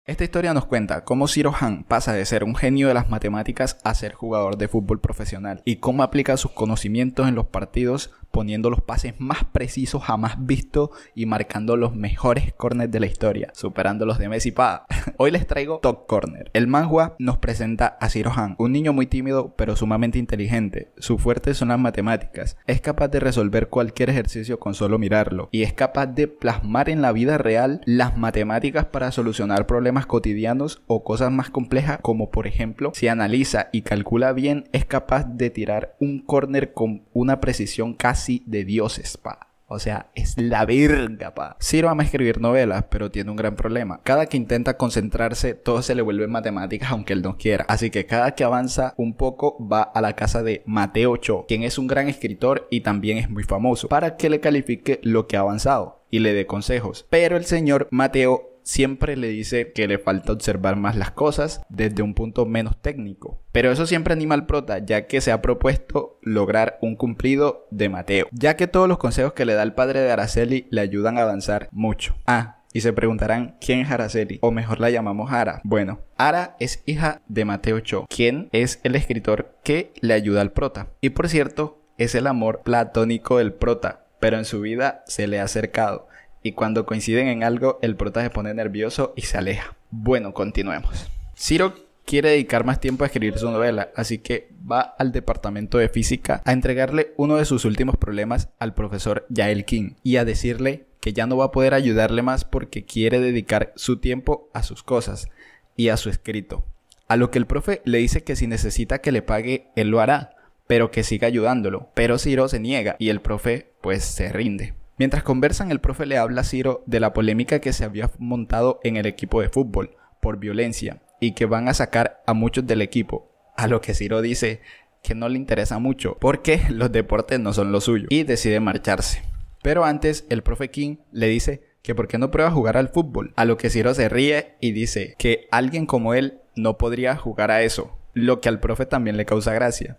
Esta historia nos cuenta cómo Zero Han pasa de ser un genio de las matemáticas a ser jugador de fútbol profesional y cómo aplica sus conocimientos en los partidos poniendo los pases más precisos jamás vistos y marcando los mejores corners de la historia, superando los de Messi pa. Hoy les traigo Top Corner. El manhwa nos presenta a Zero Han, un niño muy tímido pero sumamente inteligente. Su fuerte son las matemáticas. Es capaz de resolver cualquier ejercicio con solo mirarlo y es capaz de plasmar en la vida real las matemáticas para solucionar problemas cotidianos o cosas más complejas, como por ejemplo, si analiza y calcula bien, es capaz de tirar un córner con una precisión casi de dioses, pa. O sea, es la verga, pa. Zero ama escribir novelas, pero tiene un gran problema. Cada que intenta concentrarse, todo se le vuelve matemáticas aunque él no quiera. Así que cada que avanza un poco, va a la casa de Mateo Cho, quien es un gran escritor y también es muy famoso, para que le califique lo que ha avanzado y le dé consejos. Pero el señor Mateo siempre le dice que le falta observar más las cosas desde un punto menos técnico. Pero eso siempre anima al prota, ya que se ha propuesto lograr un cumplido de Mateo, ya que todos los consejos que le da el padre de Araceli le ayudan a avanzar mucho. Y se preguntarán, ¿quién es Araceli? O mejor la llamamos Ara. Bueno, Ara es hija de Mateo Cho, quien es el escritor que le ayuda al prota. Y por cierto, es el amor platónico del prota, pero en su vida se le ha acercado. Y cuando coinciden en algo, el prota se pone nervioso y se aleja. Bueno, continuemos. Zero quiere dedicar más tiempo a escribir su novela, así que va al departamento de física a entregarle uno de sus últimos problemas al profesor Yael Kim y a decirle que ya no va a poder ayudarle más porque quiere dedicar su tiempo a sus cosas y a su escrito. A lo que el profe le dice que si necesita que le pague, él lo hará, pero que siga ayudándolo. Pero Zero se niega y el profe pues se rinde. Mientras conversan, el profe le habla a Zero de la polémica que se había montado en el equipo de fútbol por violencia y que van a sacar a muchos del equipo. A lo que Zero dice que no le interesa mucho porque los deportes no son lo suyo y decide marcharse. Pero antes el profe Kim le dice que por qué no prueba a jugar al fútbol. A lo que Zero se ríe y dice que alguien como él no podría jugar a eso, lo que al profe también le causa gracia.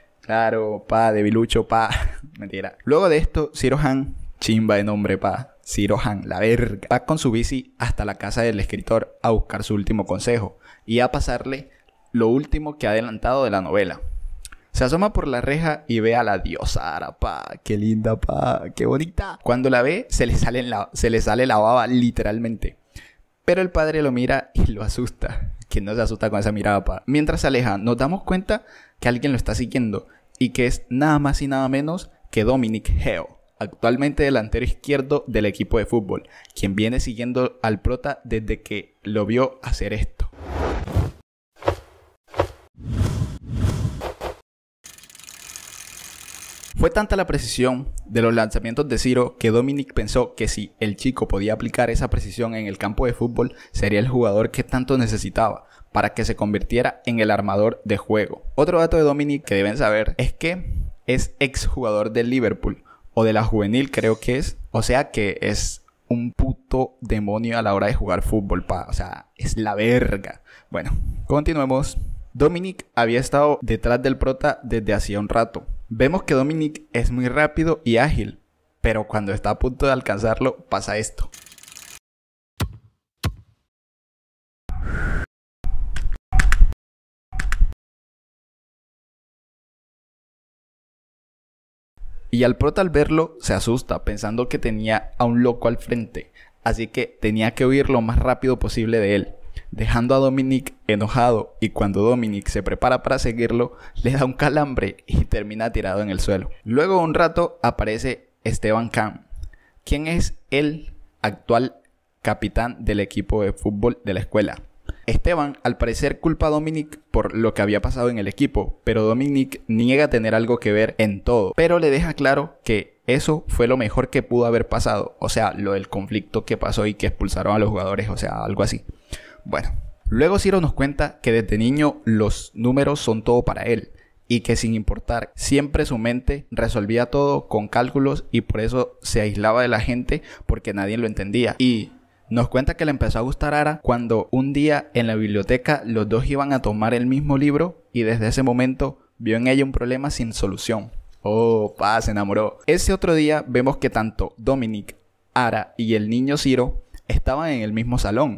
Claro, pa, debilucho, pa. Mentira. Luego de esto, Zero Han, chimba de nombre, pa, Zero Han, la verga, va con su bici hasta la casa del escritor a buscar su último consejo y a pasarle lo último que ha adelantado de la novela. Se asoma por la reja y ve a la diosa Ara, pa, qué linda, pa, qué bonita. Cuando la ve, se le sale la baba literalmente. Pero el padre lo mira y lo asusta. ¿Quién no se asusta con esa mirada, pa? Mientras se aleja, nos damos cuenta que alguien lo está siguiendo y que es nada más y nada menos que Dominic Heo, actualmente delantero izquierdo del equipo de fútbol, quien viene siguiendo al prota desde que lo vio hacer esto. Fue tanta la precisión de los lanzamientos de Zero que Dominic pensó que si el chico podía aplicar esa precisión en el campo de fútbol, sería el jugador que tanto necesitaba para que se convirtiera en el armador de juego. Otro dato de Dominic que deben saber es que es exjugador del Liverpool, o de la juvenil creo que es. O sea que es un puto demonio a la hora de jugar fútbol, pa. O sea, es la verga. Bueno, continuemos. Dominic había estado detrás del prota desde hacía un rato. Vemos que Dominic es muy rápido y ágil, pero cuando está a punto de alcanzarlo pasa esto. Y al prota al verlo se asusta pensando que tenía a un loco al frente, así que tenía que huir lo más rápido posible de él, dejando a Dominic enojado, y cuando Dominic se prepara para seguirlo, le da un calambre y termina tirado en el suelo. Luego de un rato aparece Esteban Khan, quien es el actual capitán del equipo de fútbol de la escuela. Esteban al parecer culpa a Dominic por lo que había pasado en el equipo, pero Dominic niega tener algo que ver en todo, pero le deja claro que eso fue lo mejor que pudo haber pasado, o sea, lo del conflicto que pasó y que expulsaron a los jugadores, o sea, algo así. Bueno, luego Zero nos cuenta que desde niño los números son todo para él y que sin importar, siempre su mente resolvía todo con cálculos y por eso se aislaba de la gente porque nadie lo entendía. Y nos cuenta que le empezó a gustar Ara cuando un día en la biblioteca los dos iban a tomar el mismo libro y desde ese momento vio en ella un problema sin solución. Oh, pa, se enamoró. Ese otro día vemos que tanto Dominic, Ara y el niño Zero estaban en el mismo salón,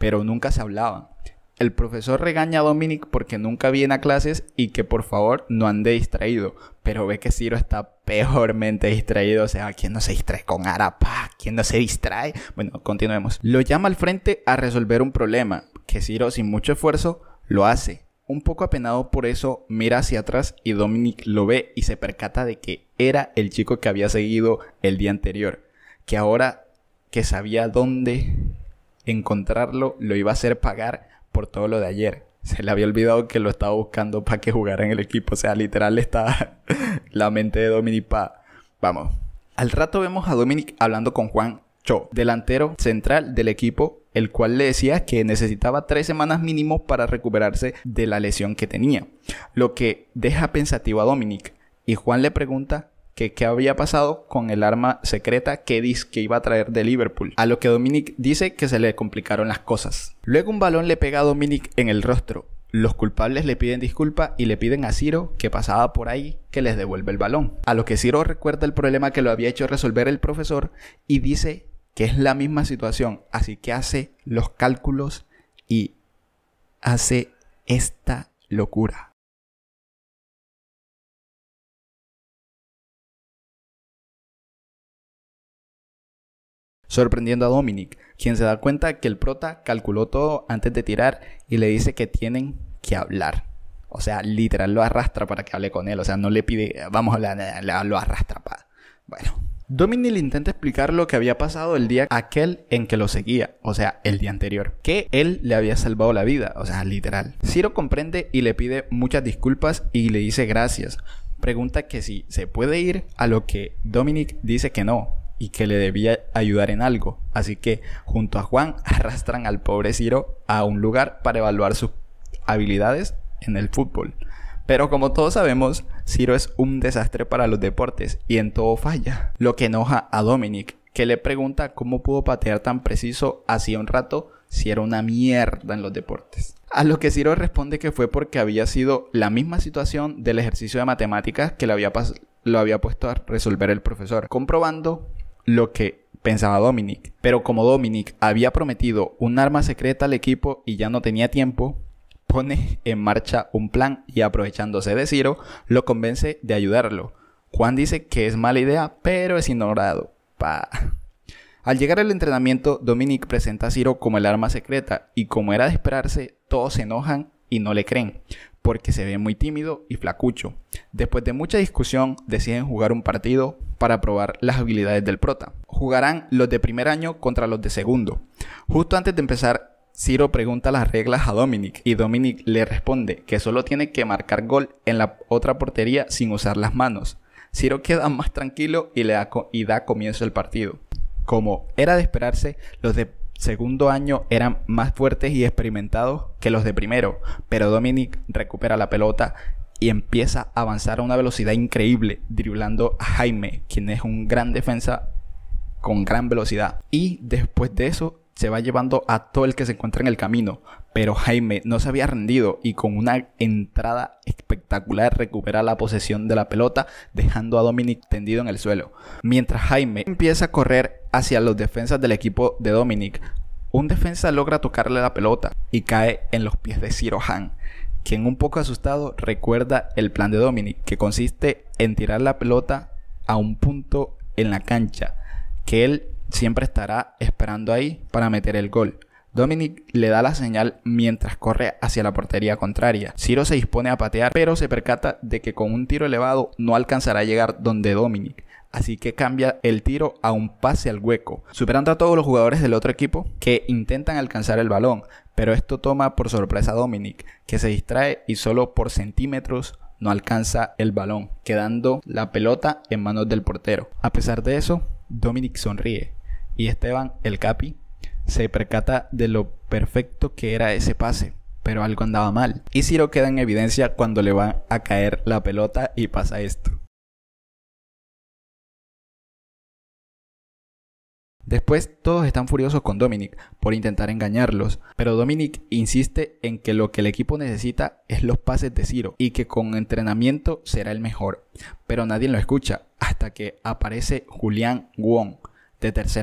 pero nunca se hablaban. El profesor regaña a Dominic porque nunca viene a clases y que por favor no ande distraído. Pero ve que Ciro está peormente distraído. O sea, ¿quién no se distrae con Arapa? ¿Quién no se distrae? Bueno, continuemos. Lo llama al frente a resolver un problema, que Ciro sin mucho esfuerzo lo hace. Un poco apenado por eso, mira hacia atrás y Dominic lo ve y se percata de que era el chico que había seguido el día anterior. Que ahora que sabía dónde encontrarlo, lo iba a hacer pagar por todo lo de ayer. Se le había olvidado que lo estaba buscando para que jugara en el equipo. O sea, literal está la mente de Dominic Vamos. Al rato vemos a Dominic hablando con Juan Cho, delantero central del equipo, el cual le decía que necesitaba 3 semanas mínimo para recuperarse de la lesión que tenía. Lo que deja pensativo a Dominic. Y Juan le pregunta que qué había pasado con el arma secreta que dice que iba a traer de Liverpool, a lo que Dominic dice que se le complicaron las cosas. Luego un balón le pega a Dominic en el rostro. Los culpables le piden disculpa y le piden a Ciro, que pasaba por ahí, que les devuelva el balón. A lo que Ciro recuerda el problema que lo había hecho resolver el profesor y dice que es la misma situación, así que hace los cálculos y hace esta locura. Sorprendiendo a Dominic, quien se da cuenta que el prota calculó todo antes de tirar y le dice que tienen que hablar. O sea, literal lo arrastra para que hable con él. O sea, no le pide, vamos a hablar, lo arrastra para... Bueno. Dominic le intenta explicar lo que había pasado el día aquel en que lo seguía, o sea, el día anterior, que él le había salvado la vida, o sea, literal. Ciro comprende y le pide muchas disculpas y le dice gracias. Pregunta que si se puede ir, a lo que Dominic dice que no y que le debía ayudar en algo. Así que junto a Juan arrastran al pobre Ciro a un lugar para evaluar sus habilidades en el fútbol. Pero como todos sabemos, Ciro es un desastre para los deportes y en todo falla. Lo que enoja a Dominic, que le pregunta cómo pudo patear tan preciso hacía un rato si era una mierda en los deportes. A lo que Ciro responde que fue porque había sido la misma situación del ejercicio de matemáticas que lo había puesto a resolver el profesor, comprobando lo que pensaba Dominic. Pero como Dominic había prometido un arma secreta al equipo y ya no tenía tiempo, pone en marcha un plan y aprovechándose de Ciro, lo convence de ayudarlo. Juan dice que es mala idea, pero es ignorado. Al llegar al entrenamiento, Dominic presenta a Ciro como el arma secreta y como era de esperarse, todos se enojan y no le creen, porque se ve muy tímido y flacucho. Después de mucha discusión, deciden jugar un partido para probar las habilidades del prota. Jugarán los de primer año contra los de segundo. Justo antes de empezar, Ciro pregunta las reglas a Dominic y Dominic le responde que solo tiene que marcar gol en la otra portería sin usar las manos. Ciro queda más tranquilo y da comienzo el partido. Como era de esperarse, los de segundo año eran más fuertes y experimentados que los de primero, pero Dominic recupera la pelota y empieza a avanzar a una velocidad increíble, driblando a Jaime, quien es un gran defensa con gran velocidad. Y después de eso se va llevando a todo el que se encuentra en el camino, pero Jaime no se había rendido y con una entrada espectacular recupera la posesión de la pelota, dejando a Dominic tendido en el suelo. Mientras Jaime empieza a correr hacia los defensas del equipo de Dominic, un defensa logra tocarle la pelota y cae en los pies de Ciro Han, quien un poco asustado recuerda el plan de Dominic, que consiste en tirar la pelota a un punto en la cancha, que él siempre estará esperando ahí para meter el gol. Dominic le da la señal mientras corre hacia la portería contraria. Ciro se dispone a patear, pero se percata de que con un tiro elevado no alcanzará a llegar donde Dominic, así que cambia el tiro a un pase al hueco, superando a todos los jugadores del otro equipo que intentan alcanzar el balón, pero esto toma por sorpresa a Dominic, que se distrae y solo por centímetros no alcanza el balón, quedando la pelota en manos del portero. A pesar de eso, Dominic sonríe y Esteban, el capi, se percata de lo perfecto que era ese pase, pero algo andaba mal. Y Ciro queda en evidencia cuando le va a caer la pelota y pasa esto. Después todos están furiosos con Dominic por intentar engañarlos, pero Dominic insiste en que lo que el equipo necesita es los pases de Ciro y que con entrenamiento será el mejor, pero nadie lo escucha hasta que aparece Julián Wong de tercer año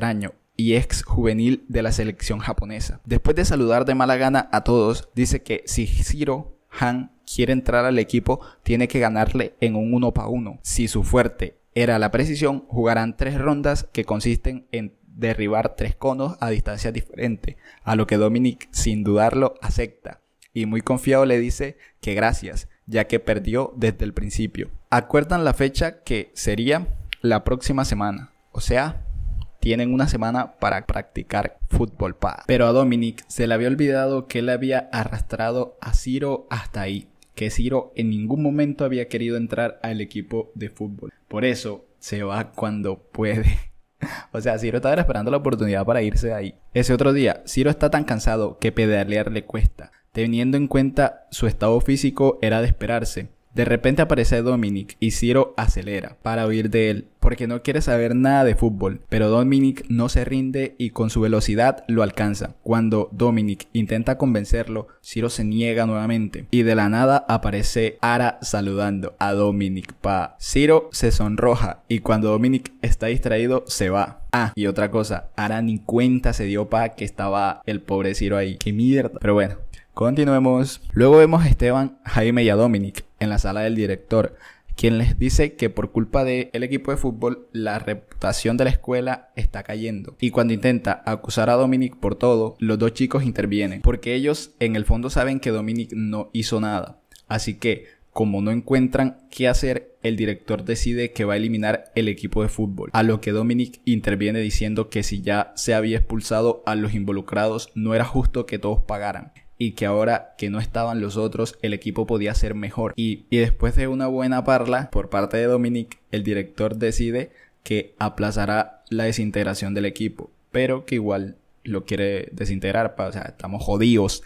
y ex juvenil de la selección japonesa. Después de saludar de mala gana a todos, dice que si Zero Han quiere entrar al equipo, tiene que ganarle en un 1-1. Si su fuerte era la precisión, jugarán 3 rondas que consisten en derribar 3 conos a distancias diferentes, a lo que Dominic, sin dudarlo, acepta y muy confiado le dice que gracias, ya que perdió desde el principio. Acuerdan la fecha, que sería la próxima semana, o sea, tienen una semana para practicar fútbol, pa. Pero a Dominic se le había olvidado que él había arrastrado a Zero hasta ahí, que Zero en ningún momento había querido entrar al equipo de fútbol. Por eso se va cuando puede. O sea, Zero estaba esperando la oportunidad para irse de ahí. Ese otro día, Zero está tan cansado que pedalear le cuesta. Teniendo en cuenta su estado físico, era de esperarse. De repente aparece Dominic y Zero acelera para huir de él, porque no quiere saber nada de fútbol. Pero Dominic no se rinde y con su velocidad lo alcanza. Cuando Dominic intenta convencerlo, Zero se niega nuevamente. Y de la nada aparece Ara saludando a Dominic, pa. Zero se sonroja y cuando Dominic está distraído se va. Ah, y otra cosa, Ara ni cuenta se dio, pa, que estaba el pobre Zero ahí. ¡Qué mierda! Pero bueno, continuemos. Luego vemos a Esteban, Jaime y a Dominic en la sala del director, quien les dice que por culpa del equipo de fútbol la reputación de la escuela está cayendo. Y cuando intenta acusar a Dominic por todo, los dos chicos intervienen, porque ellos en el fondo saben que Dominic no hizo nada. Así que, como no encuentran qué hacer, el director decide que va a eliminar el equipo de fútbol. A lo que Dominic interviene diciendo que si ya se había expulsado a los involucrados, no era justo que todos pagaran. Y que ahora que no estaban los otros, el equipo podía ser mejor. Y después de una buena parla por parte de Dominic, el director decide que aplazará la desintegración del equipo, pero que igual lo quiere desintegrar. O sea, estamos jodidos.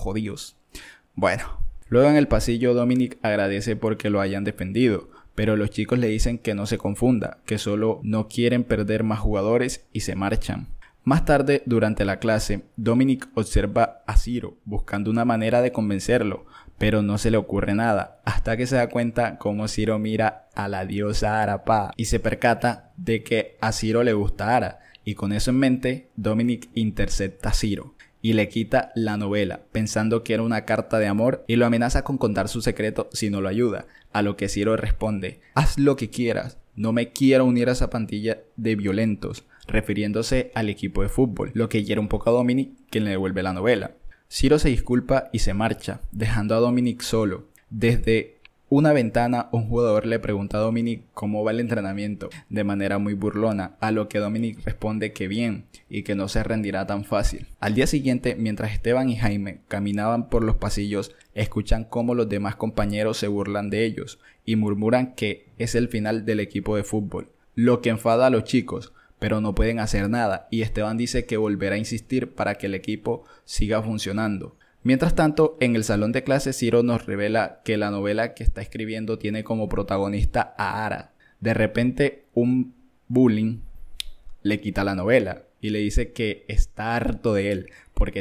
Bueno, luego en el pasillo Dominic agradece porque lo hayan defendido, pero los chicos le dicen que no se confunda, que solo no quieren perder más jugadores y se marchan. Más tarde, durante la clase, Dominic observa a Zero buscando una manera de convencerlo, pero no se le ocurre nada, hasta que se da cuenta cómo Zero mira a la diosa Ara, pa, y se percata de que a Zero le gusta Ara, y con eso en mente, Dominic intercepta a Zero y le quita la novela, pensando que era una carta de amor, y lo amenaza con contar su secreto si no lo ayuda, a lo que Zero responde: haz lo que quieras, no me quiero unir a esa pandilla de violentos, refiriéndose al equipo de fútbol, lo que hiere un poco a Dominic, quien le devuelve la novela. Zero se disculpa y se marcha, dejando a Dominic solo. Desde una ventana, un jugador le pregunta a Dominic cómo va el entrenamiento, de manera muy burlona, a lo que Dominic responde que bien, y que no se rendirá tan fácil. Al día siguiente, mientras Esteban y Jaime caminaban por los pasillos, escuchan cómo los demás compañeros se burlan de ellos, y murmuran que es el final del equipo de fútbol, lo que enfada a los chicos, pero no pueden hacer nada, y Esteban dice que volverá a insistir para que el equipo siga funcionando. Mientras tanto, en el salón de clases, Zero nos revela que la novela que está escribiendo tiene como protagonista a Ara. De repente, un bullying le quita la novela y le dice que está harto de él, porque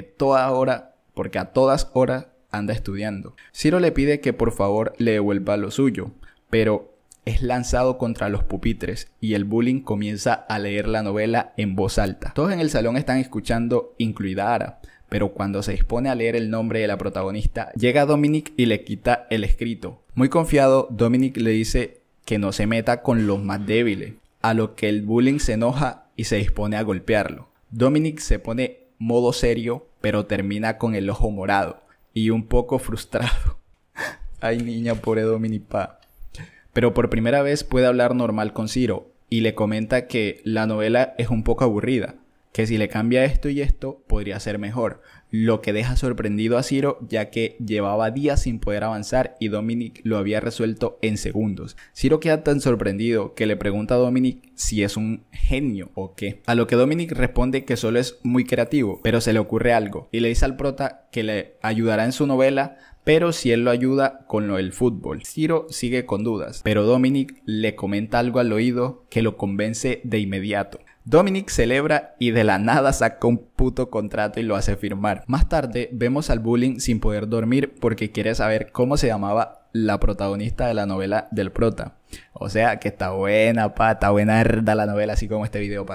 a todas horas anda estudiando. Zero le pide que por favor le devuelva lo suyo, pero es lanzado contra los pupitres y el bullying comienza a leer la novela en voz alta. Todos en el salón están escuchando, incluida Ara, pero cuando se dispone a leer el nombre de la protagonista, llega Dominic y le quita el escrito. Muy confiado, Dominic le dice que no se meta con los más débiles, a lo que el bullying se enoja y se dispone a golpearlo. Dominic se pone modo serio, pero termina con el ojo morado y un poco frustrado. Ay, niña, pobre Dominic, pa. Pero por primera vez puede hablar normal con Zero y le comenta que la novela es un poco aburrida, que si le cambia esto y esto podría ser mejor, lo que deja sorprendido a Zero, ya que llevaba días sin poder avanzar y Dominic lo había resuelto en segundos. Zero queda tan sorprendido que le pregunta a Dominic si es un genio o qué, a lo que Dominic responde que solo es muy creativo, pero se le ocurre algo y le dice al prota que le ayudará en su novela, pero si él lo ayuda con lo del fútbol. Zero sigue con dudas, pero Dominic le comenta algo al oído que lo convence de inmediato. Dominic celebra y de la nada saca un puto contrato y lo hace firmar. Más tarde vemos al bullying sin poder dormir porque quiere saber cómo se llamaba la protagonista de la novela del prota. O sea que está buena, pa, está buena la novela, así como este video, pa.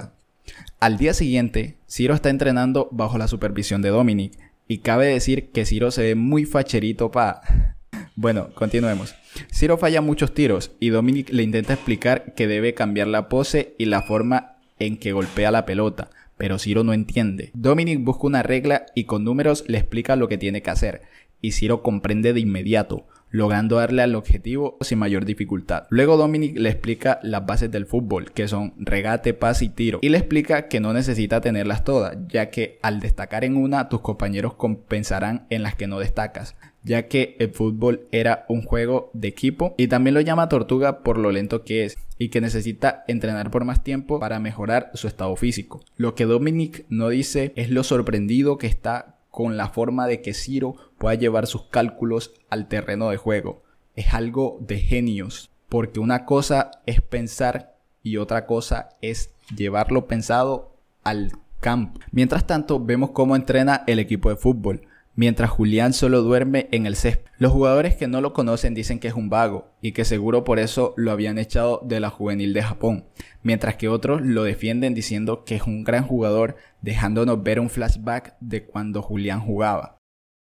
Al día siguiente, Ciro está entrenando bajo la supervisión de Dominic, y cabe decir que Ciro se ve muy facherito pa. Bueno, continuemos. Ciro falla muchos tiros y Dominic le intenta explicar que debe cambiar la pose y la forma en que golpea la pelota, pero Ciro no entiende. Dominic busca una regla y con números le explica lo que tiene que hacer, y Ciro comprende de inmediato, logrando darle al objetivo sin mayor dificultad. Luego Dominic le explica las bases del fútbol, que son regate, pase y tiro, y le explica que no necesita tenerlas todas, ya que al destacar en una, tus compañeros compensarán en las que no destacas, ya que el fútbol era un juego de equipo, y también lo llama tortuga por lo lento que es, y que necesita entrenar por más tiempo para mejorar su estado físico. Lo que Dominic no dice es lo sorprendido que está con la forma de que Ciro pueda llevar sus cálculos al terreno de juego. Es algo de genios, porque una cosa es pensar y otra cosa es llevar lo pensado al campo. Mientras tanto, vemos cómo entrena el equipo de fútbol, mientras Julián solo duerme en el césped. Los jugadores que no lo conocen dicen que es un vago y que seguro por eso lo habían echado de la juvenil de Japón, mientras que otros lo defienden diciendo que es un gran jugador, dejándonos ver un flashback de cuando Julián jugaba.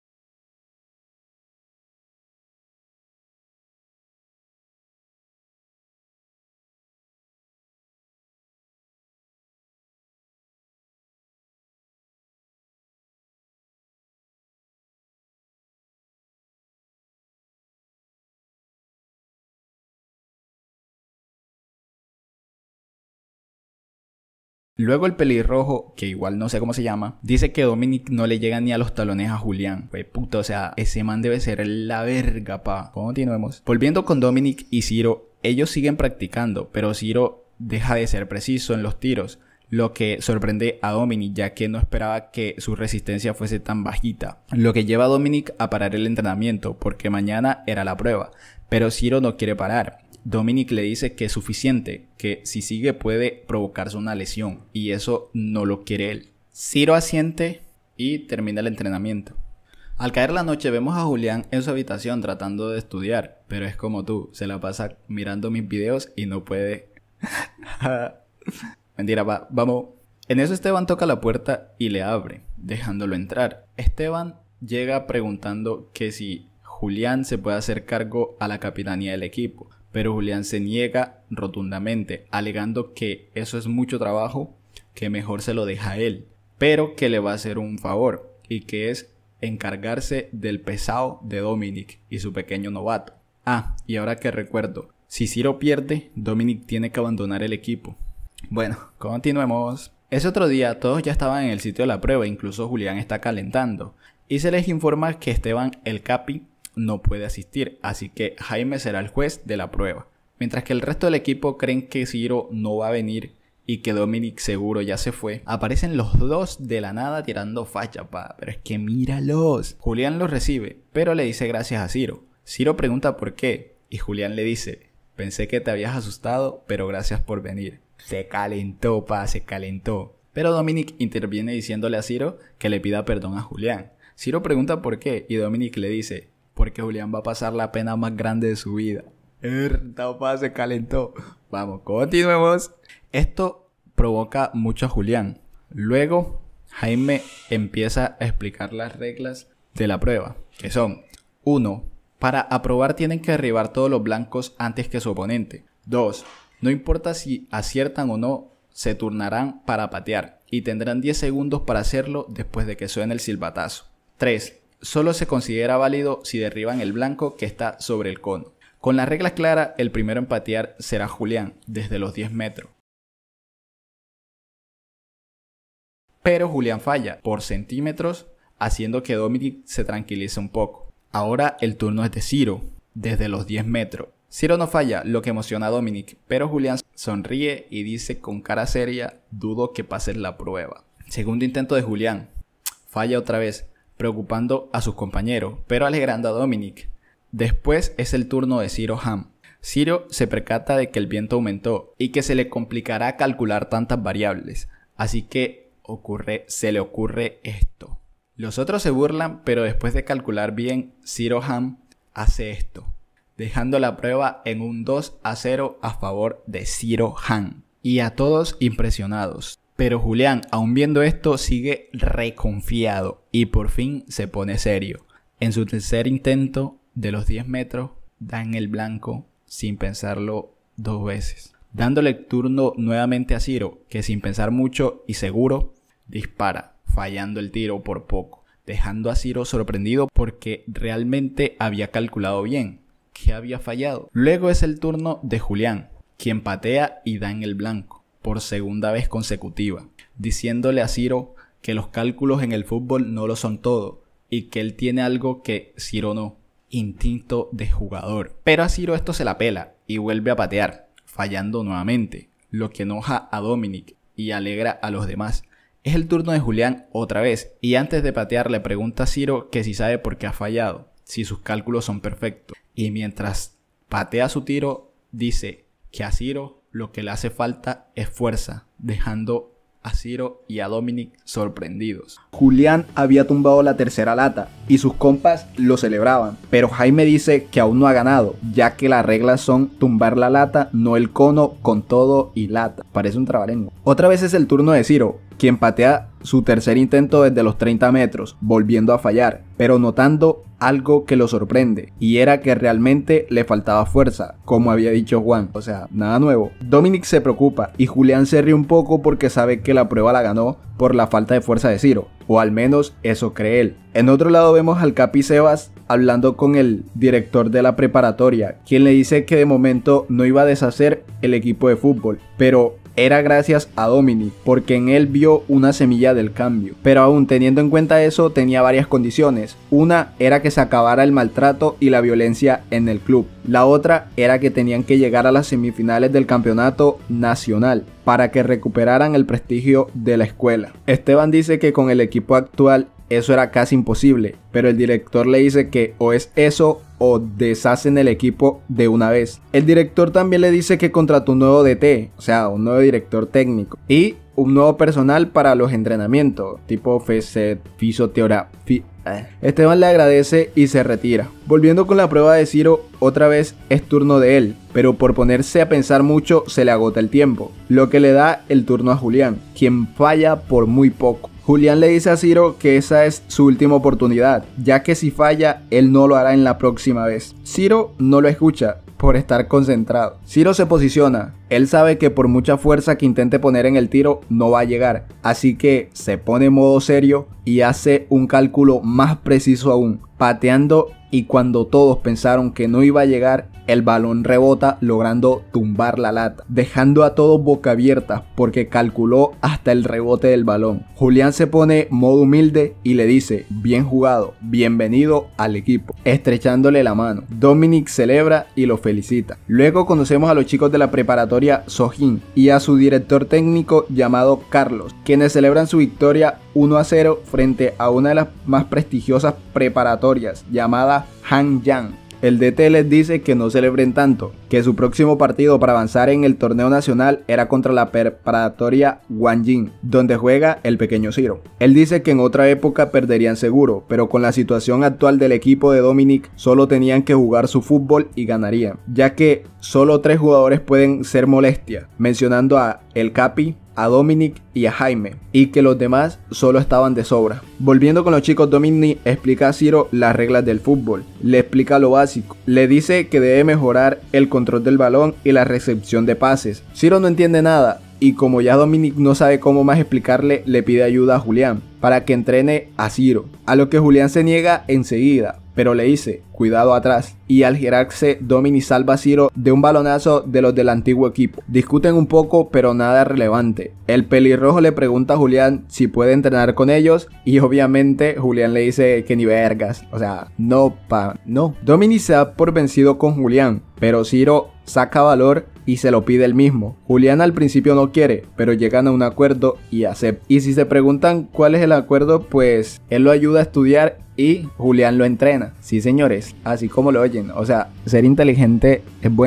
Luego el pelirrojo, que igual no sé cómo se llama, dice que Dominic no le llega ni a los talones a Julián. Pues puta, o sea, ese man debe ser la verga, pa. Continuemos. Volviendo con Dominic y Ciro, ellos siguen practicando, pero Ciro deja de ser preciso en los tiros, lo que sorprende a Dominic, ya que no esperaba que su resistencia fuese tan bajita, lo que lleva a Dominic a parar el entrenamiento, porque mañana era la prueba, pero Ciro no quiere parar. Dominic le dice que es suficiente, que si sigue puede provocarse una lesión, y eso no lo quiere él. Ciro asiente y termina el entrenamiento. Al caer la noche vemos a Julián en su habitación tratando de estudiar, pero es como tú, se la pasa mirando mis videos y no puede. Mentira, vamos. En eso Esteban toca la puerta y le abre, dejándolo entrar. Esteban llega preguntando que si Julián se puede hacer cargo a la capitanía del equipo, pero Julián se niega rotundamente, alegando que eso es mucho trabajo, que mejor se lo deja a él, pero que le va a hacer un favor, y que es encargarse del pesado de Dominic y su pequeño novato. Y ahora que recuerdo, si Ciro pierde, Dominic tiene que abandonar el equipo. Bueno, continuemos. Ese otro día todos ya estaban en el sitio de la prueba, incluso Julián está calentando, y se les informa que Esteban el Capi no puede asistir, así que Jaime será el juez de la prueba. Mientras que el resto del equipo creen que Ciro no va a venir y que Dominic seguro ya se fue, aparecen los dos de la nada tirando facha, pero es que míralos. Julián los recibe, pero le dice gracias a Ciro. Ciro pregunta por qué, y Julián le dice, pensé que te habías asustado, pero gracias por venir. Se calentó, se calentó. Pero Dominic interviene diciéndole a Ciro que le pida perdón a Julián. Ciro pregunta por qué, y Dominic le dice, porque Julián va a pasar la pena más grande de su vida. Se calentó. Vamos, continuemos. Esto provoca mucho a Julián. Luego, Jaime empieza a explicar las reglas de la prueba, que son: 1. Para aprobar tienen que derribar todos los blancos antes que su oponente. 2. No importa si aciertan o no, se turnarán para patear y tendrán 10 segundos para hacerlo después de que suene el silbatazo. 3. Solo se considera válido si derriban el blanco que está sobre el cono. Con las reglas claras, el primero en patear será Julián, desde los 10 metros. Pero Julián falla por centímetros, haciendo que Dominic se tranquilice un poco. Ahora el turno es de Ciro, desde los 10 metros. Ciro no falla, lo que emociona a Dominic, pero Julián sonríe y dice con cara seria, dudo que pases la prueba. Segundo intento de Julián, falla otra vez, preocupando a sus compañeros, pero alegrando a Dominic. Después es el turno de Ciro Ham. Ciro se percata de que el viento aumentó y que se le complicará calcular tantas variables, así que se le ocurre esto. Los otros se burlan, pero después de calcular bien, Ciro Ham hace esto, dejando la prueba en un 2-0 a favor de Ciro Ham. Y a todos impresionados, Pero Julián, aún viendo esto, sigue reconfiado y por fin se pone serio. En su tercer intento de los 10 metros, da en el blanco sin pensarlo 2 veces. Dándole el turno nuevamente a Ciro, que sin pensar mucho y seguro, dispara, fallando el tiro por poco, dejando a Ciro sorprendido porque realmente había calculado bien que había fallado. Luego es el turno de Julián, quien patea y da en el blanco por segunda vez consecutiva, diciéndole a Ciro que los cálculos en el fútbol no lo son todo y que él tiene algo que Ciro no, instinto de jugador. Pero a Ciro esto se la pela y vuelve a patear, fallando nuevamente, lo que enoja a Dominic y alegra a los demás. Es el turno de Julián otra vez y antes de patear le pregunta a Ciro que si sabe por qué ha fallado, si sus cálculos son perfectos. Y mientras patea su tiro, dice que a Ciro lo que le hace falta es fuerza, dejando a Ciro y a Dominic sorprendidos. Julián había tumbado la tercera lata y sus compas lo celebraban, pero Jaime dice que aún no ha ganado, ya que las reglas son tumbar la lata, no el cono con todo y lata. Parece un trabalengua. Otra vez es el turno de Ciro, quien patea su tercer intento desde los 30 metros, volviendo a fallar, pero notando algo que lo sorprende, y era que realmente le faltaba fuerza, como había dicho Juan, o sea, nada nuevo. Dominic se preocupa y Julián se ríe un poco porque sabe que la prueba la ganó por la falta de fuerza de Ciro, o al menos eso cree él. En otro lado vemos al Capi Sebas hablando con el director de la preparatoria, quien le dice que de momento no iba a deshacer el equipo de fútbol, pero era gracias a Dominic, porque en él vio una semilla del cambio. Pero aún teniendo en cuenta eso, tenía varias condiciones. Una era que se acabara el maltrato y la violencia en el club. La otra era que tenían que llegar a las semifinales del campeonato nacional para que recuperaran el prestigio de la escuela. Esteban dice que con el equipo actual eso era casi imposible, pero el director le dice que o es eso o deshacen el equipo de una vez. El director también le dice que contrató un nuevo DT, o sea, un nuevo director técnico, y un nuevo personal para los entrenamientos, tipo fisioterapia. Esteban le agradece y se retira. Volviendo con la prueba de Ciro, otra vez es turno de él, pero por ponerse a pensar mucho se le agota el tiempo, lo que le da el turno a Julián, quien falla por muy poco. Julián le dice a Ciro que esa es su última oportunidad, ya que si falla, él no lo hará en la próxima vez. Ciro no lo escucha por estar concentrado. Ciro se posiciona. Él sabe que por mucha fuerza que intente poner en el tiro no va a llegar, así que se pone en modo serio y hace un cálculo más preciso aún, pateando, y cuando todos pensaron que no iba a llegar, el balón rebota logrando tumbar la lata, dejando a todos boca abierta porque calculó hasta el rebote del balón. Julián se pone modo humilde y le dice: bien jugado, bienvenido al equipo, estrechándole la mano. Dominic celebra y lo felicita. Luego conocemos a los chicos de la preparatoria Sojín y a su director técnico llamado Carlos, quienes celebran su victoria 1-0 frente a una de las más prestigiosas preparatorias llamada Hanyang. El DT les dice que no celebren tanto, que su próximo partido para avanzar en el torneo nacional era contra la preparatoria Wanjin, donde juega el pequeño Ciro. Él dice que en otra época perderían seguro, pero con la situación actual del equipo de Dominic solo tenían que jugar su fútbol y ganarían, ya que solo 3 jugadores pueden ser molestia, mencionando a el Capi, a Dominic y a Jaime, y que los demás solo estaban de sobra. Volviendo con los chicos, Dominic explica a Ciro las reglas del fútbol, le explica lo básico, le dice que debe mejorar el control del balón y la recepción de pases. Ciro no entiende nada, y como ya Dominic no sabe cómo más explicarle, le pide ayuda a Julián para que entrene a Ciro, a lo que Julián se niega enseguida, pero le dice: cuidado atrás. Y al girarse, Dominic salva a Ciro de un balonazo de los del antiguo equipo. Discuten un poco, pero nada relevante. El pelirrojo le pregunta a Julián si puede entrenar con ellos, y obviamente Julián le dice que ni vergas, o sea, no. Dominic se da por vencido con Julián, pero Ciro saca valor y se lo pide él mismo. Julián al principio no quiere, pero llegan a un acuerdo y acepta. Y si se preguntan cuál es el acuerdo, pues él lo ayuda a estudiar y Julián lo entrena. Sí, señores, así como lo oyen. O sea, ser inteligente es bueno.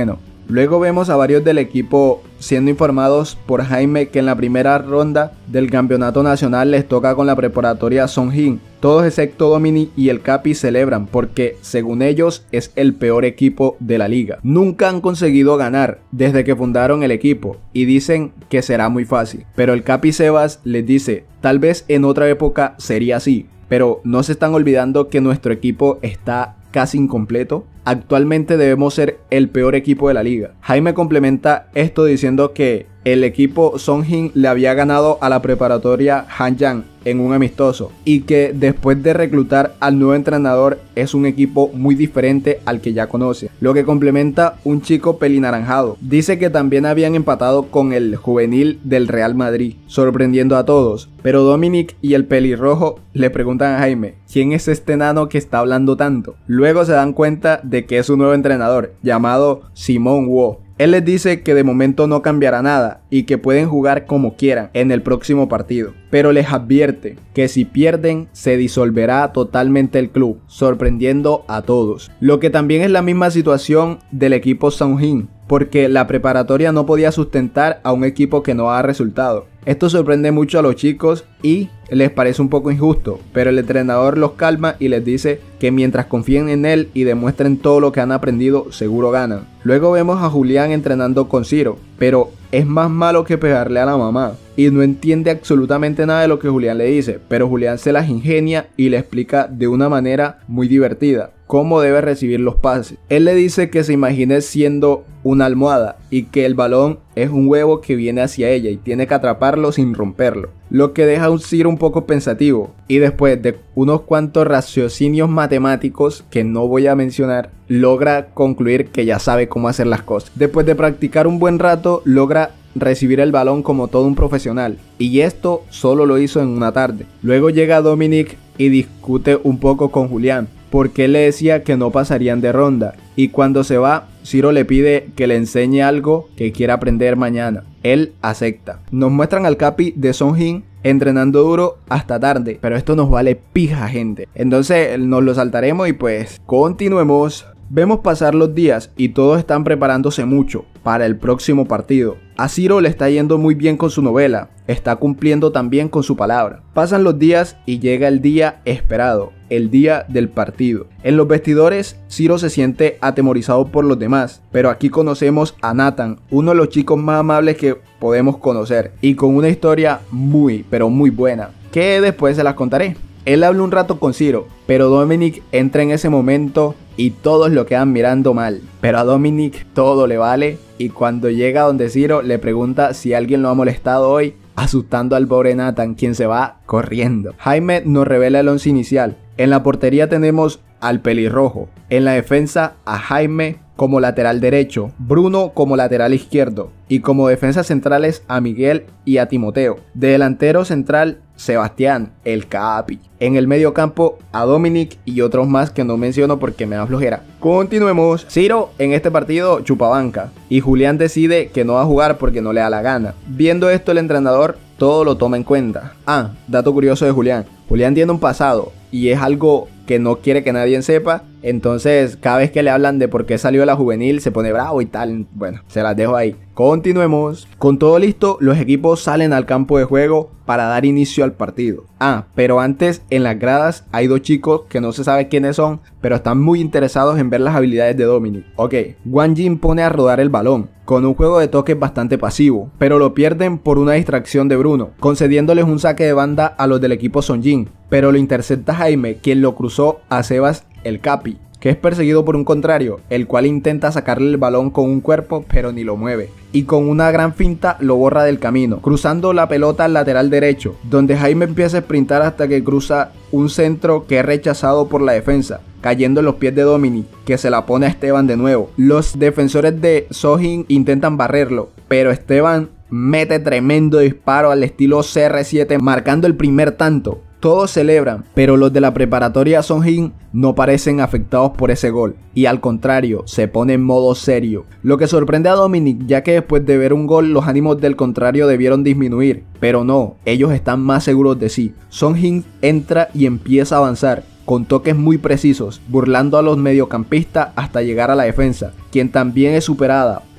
Luego vemos a varios del equipo siendo informados por Jaime que en la primera ronda del campeonato nacional les toca con la preparatoria Songhin. Todos excepto Dominic y el Capi celebran porque según ellos es el peor equipo de la liga. Nunca han conseguido ganar desde que fundaron el equipo y dicen que será muy fácil. Pero el Capi Sebas les dice, tal vez en otra época sería así, pero no se están olvidando que nuestro equipo está casi incompleto. Actualmente debemos ser el peor equipo de la liga. Jaime complementa esto diciendo que el equipo Songhin le había ganado a la preparatoria Hanyang en un amistoso y que después de reclutar al nuevo entrenador es un equipo muy diferente al que ya conoce, lo que complementa un chico pelinaranjado. Dice que también habían empatado con el juvenil del Real Madrid, sorprendiendo a todos, pero Dominic y el pelirrojo le preguntan a Jaime, ¿quién es este nano que está hablando tanto? Luego se dan cuenta de que es un nuevo entrenador llamado Simon Wu. Él les dice que de momento no cambiará nada y que pueden jugar como quieran en el próximo partido, pero les advierte que si pierden se disolverá totalmente el club, sorprendiendo a todos. Lo que también es la misma situación del equipo Songhin, porque la preparatoria no podía sustentar a un equipo que no da resultado. Esto sorprende mucho a los chicos y les parece un poco injusto, pero el entrenador los calma y les dice que mientras confíen en él y demuestren todo lo que han aprendido, seguro ganan. Luego vemos a Julián entrenando con Ciro, pero es más malo que pegarle a la mamá y no entiende absolutamente nada de lo que Julián le dice, pero Julián se las ingenia y le explica de una manera muy divertida cómo debe recibir los pases. Él le dice que se imagine siendo una almohada y que el balón es un huevo que viene hacia ella y tiene que atraparlo sin romperlo, lo que deja a un Ciro un poco pensativo, y después de unos cuantos raciocinios matemáticos que no voy a mencionar, logra concluir que ya sabe cómo hacer las cosas. Después de practicar un buen rato, logra recibir el balón como todo un profesional, y esto solo lo hizo en una tarde. Luego llega Dominic y discute un poco con Julián, porque él le decía que no pasarían de ronda, y cuando se va, Ciro le pide que le enseñe algo que quiera aprender mañana. Él acepta. Nos muestran al Capi de Songhin entrenando duro hasta tarde, pero esto nos vale pija, gente. Entonces nos lo saltaremos y pues continuemos. Vemos pasar los días y todos están preparándose mucho para el próximo partido. A Ciro le está yendo muy bien con su novela, está cumpliendo también con su palabra. Pasan los días y llega el día esperado, el día del partido. En los vestidores, Ciro se siente atemorizado por los demás, pero aquí conocemos a Nathan, uno de los chicos más amables que podemos conocer, y con una historia muy, pero muy buena, que después se las contaré. Él habla un rato con Ciro, pero Dominic entra en ese momento y todos lo quedan mirando mal. Pero a Dominic todo le vale, y cuando llega donde Ciro le pregunta si alguien lo ha molestado hoy, asustando al pobre Nathan, quien se va corriendo. Jaime nos revela el once inicial. En la portería tenemos al pelirrojo. En la defensa a Jaime como lateral derecho, Bruno como lateral izquierdo y como defensas centrales a Miguel y a Timoteo. De delantero central, Sebastián, el Capi. En el medio campo a Dominic y otros más que no menciono porque me da flojera. Continuemos. Ciro en este partido chupabanca y Julián decide que no va a jugar porque no le da la gana. Viendo esto, el entrenador todo lo toma en cuenta. Ah, dato curioso de Julián. Julián tiene un pasado y es algo que no quiere que nadie sepa. Entonces cada vez que le hablan de por qué salió de la juvenil se pone bravo y tal. Bueno, se las dejo ahí. Continuemos. Con todo listo, los equipos salen al campo de juego para dar inicio al partido. Ah, pero antes en las gradas hay dos chicos que no se sabe quiénes son, pero están muy interesados en ver las habilidades de Dominic. Ok, Wang Jin pone a rodar el balón con un juego de toques bastante pasivo, pero lo pierden por una distracción de Bruno, concediéndoles un saque de banda a los del equipo Songhin, pero lo intercepta Jaime, quien lo cruzó a Sebas el Capi, que es perseguido por un contrario, el cual intenta sacarle el balón con un cuerpo pero ni lo mueve, y con una gran finta lo borra del camino, cruzando la pelota al lateral derecho, donde Jaime empieza a sprintar hasta que cruza un centro que es rechazado por la defensa, cayendo en los pies de Dominic, que se la pone a Esteban de nuevo. Los defensores de Songhin intentan barrerlo, pero Esteban mete tremendo disparo al estilo CR7, marcando el primer tanto. Todos celebran, pero los de la preparatoria Songhin no parecen afectados por ese gol, y al contrario, se pone en modo serio. Lo que sorprende a Dominic, ya que después de ver un gol los ánimos del contrario debieron disminuir, pero no, ellos están más seguros de sí. Songhin entra y empieza a avanzar, con toques muy precisos, burlando a los mediocampistas hasta llegar a la defensa, quien también es superada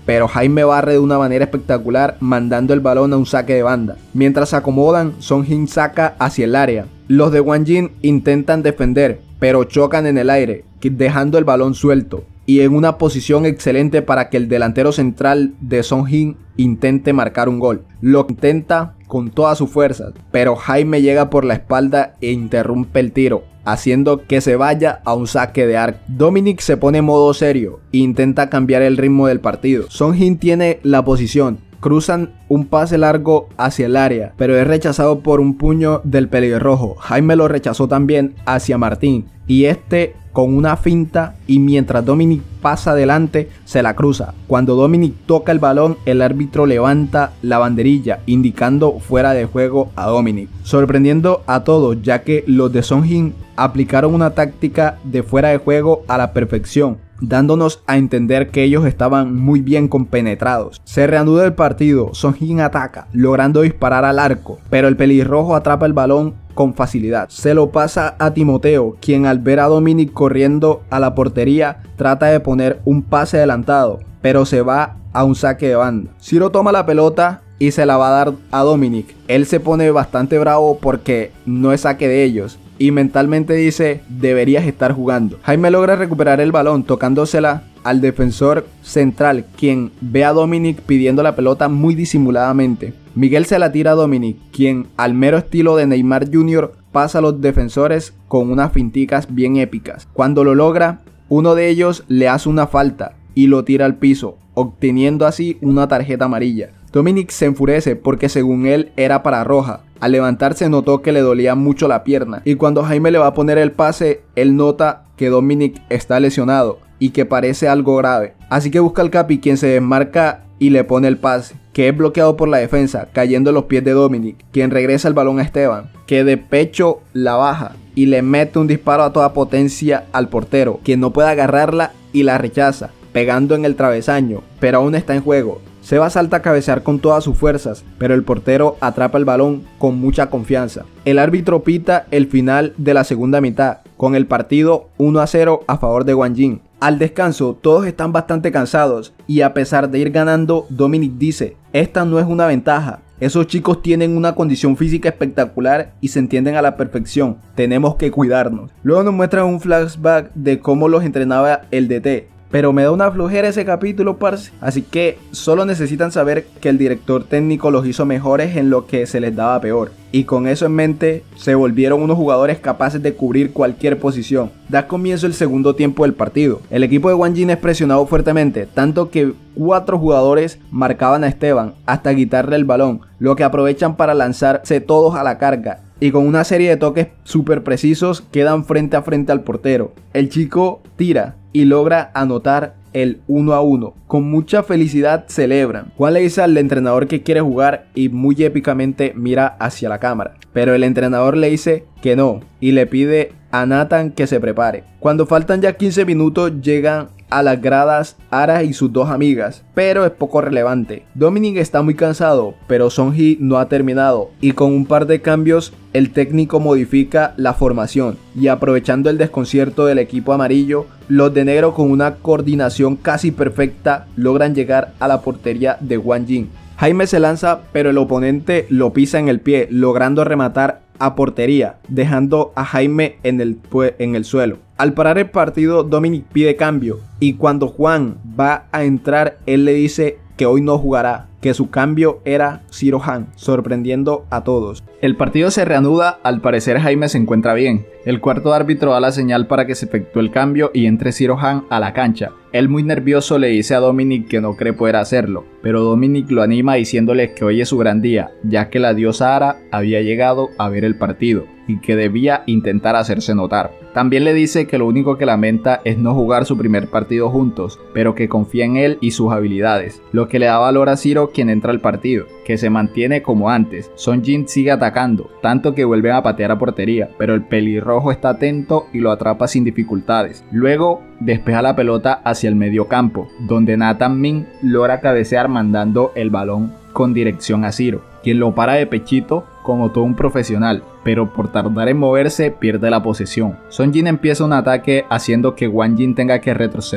pero Jaime barre de una manera espectacular, mandando el balón a un saque de banda. Mientras se acomodan, Son Jin saca hacia el área. Los de Wang Jin intentan defender, pero chocan en el aire, dejando el balón suelto y en una posición excelente para que el delantero central de Son Jin intente marcar un gol. Lo intenta con todas sus fuerzas, pero Jaime llega por la espalda e interrumpe el tiro, haciendo que se vaya a un saque de arco. Dominic se pone en modo serio e intenta cambiar el ritmo del partido. Son Jin tiene la posición, cruzan un pase largo hacia el área, pero es rechazado por un puño del pelirrojo. Jaime lo rechazó también hacia Martín, y este con una finta, y mientras Dominic pasa adelante se la cruza. Cuando Dominic toca el balón, el árbitro levanta la banderilla indicando fuera de juego a Dominic, sorprendiendo a todos, ya que los de Son Jin aplicaron una táctica de fuera de juego a la perfección, dándonos a entender que ellos estaban muy bien compenetrados. Se reanuda el partido, Son Jin ataca, logrando disparar al arco, pero el pelirrojo atrapa el balón con facilidad. Se lo pasa a Timoteo, quien al ver a Dominic corriendo a la portería trata de poner un pase adelantado, pero se va a un saque de banda. Ciro toma la pelota y se la va a dar a Dominic. Él se pone bastante bravo porque no es saque de ellos, y mentalmente dice: deberías estar jugando. Jaime logra recuperar el balón tocándosela al defensor central, quien ve a Dominic pidiendo la pelota muy disimuladamente. Miguel se la tira a Dominic, quien al mero estilo de Neymar Jr. pasa a los defensores con unas finticas bien épicas. Cuando lo logra, uno de ellos le hace una falta y lo tira al piso, obteniendo así una tarjeta amarilla. Dominic se enfurece porque según él era para roja. Al levantarse notó que le dolía mucho la pierna, y cuando Jaime le va a poner el pase, él nota que Dominic está lesionado y que parece algo grave. Así que busca al Capi, quien se desmarca y le pone el pase, que es bloqueado por la defensa, cayendo en los pies de Dominic, quien regresa el balón a Esteban, que de pecho la baja y le mete un disparo a toda potencia al portero, quien no puede agarrarla y la rechaza, pegando en el travesaño, pero aún está en juego. Seba salta a cabecear con todas sus fuerzas, pero el portero atrapa el balón con mucha confianza. El árbitro pita el final de la segunda mitad, con el partido 1-0 a favor de Wang Jin. Al descanso, todos están bastante cansados, y a pesar de ir ganando, Dominic dice: esta no es una ventaja. Esos chicos tienen una condición física espectacular y se entienden a la perfección. Tenemos que cuidarnos. Luego nos muestran un flashback de cómo los entrenaba el DT. Pero me da una flojera ese capítulo, parce. Así que solo necesitan saber que el director técnico los hizo mejores en lo que se les daba peor. Y con eso en mente, se volvieron unos jugadores capaces de cubrir cualquier posición. Da comienzo el segundo tiempo del partido. El equipo de Wang Jin es presionado fuertemente, tanto que 4 jugadores marcaban a Esteban hasta quitarle el balón, lo que aprovechan para lanzarse todos a la carga. Y con una serie de toques súper precisos quedan frente a frente al portero. El chico tira y logra anotar el 1-1. Con mucha felicidad celebran. Juan le dice al entrenador que quiere jugar y muy épicamente mira hacia la cámara, pero el entrenador le dice que no y le pide a Nathan que se prepare. Cuando faltan ya 15 minutos llegan a las gradas Ara y sus 2 amigas, pero es poco relevante. Dominic está muy cansado, pero Son Jin no ha terminado, y con un par de cambios el técnico modifica la formación, y aprovechando el desconcierto del equipo amarillo, los de negro con una coordinación casi perfecta logran llegar a la portería de Wang Jin. Jaime se lanza, pero el oponente lo pisa en el pie, logrando rematar a portería, dejando a Jaime en el suelo. Al parar el partido, Dominic pide cambio, y cuando Juan va a entrar, él le dice que hoy no jugará, que su cambio era Ciro Han, sorprendiendo a todos. El partido se reanuda, al parecer Jaime se encuentra bien. El cuarto árbitro da la señal para que se efectúe el cambio y entre Ciro Han a la cancha. Él muy nervioso le dice a Dominic que no cree poder hacerlo, pero Dominic lo anima diciéndole que hoy es su gran día, ya que la diosa Ara había llegado a ver el partido y que debía intentar hacerse notar. También le dice que lo único que lamenta es no jugar su primer partido juntos, pero que confía en él y sus habilidades, lo que le da valor a Ciro, quien entra al partido, que se mantiene como antes. Son Jin sigue atacando, tanto que vuelven a patear a portería, pero el pelirrojo está atento y lo atrapa sin dificultades. Luego despeja la pelota hacia el medio campo, donde Nathan Min logra cabecear mandando el balón con dirección a Ciro, quien lo para de pechito como todo un profesional, pero por tardar en moverse pierde la posesión. Son Jin empieza un ataque haciendo que Wang Jin tenga que retroceder,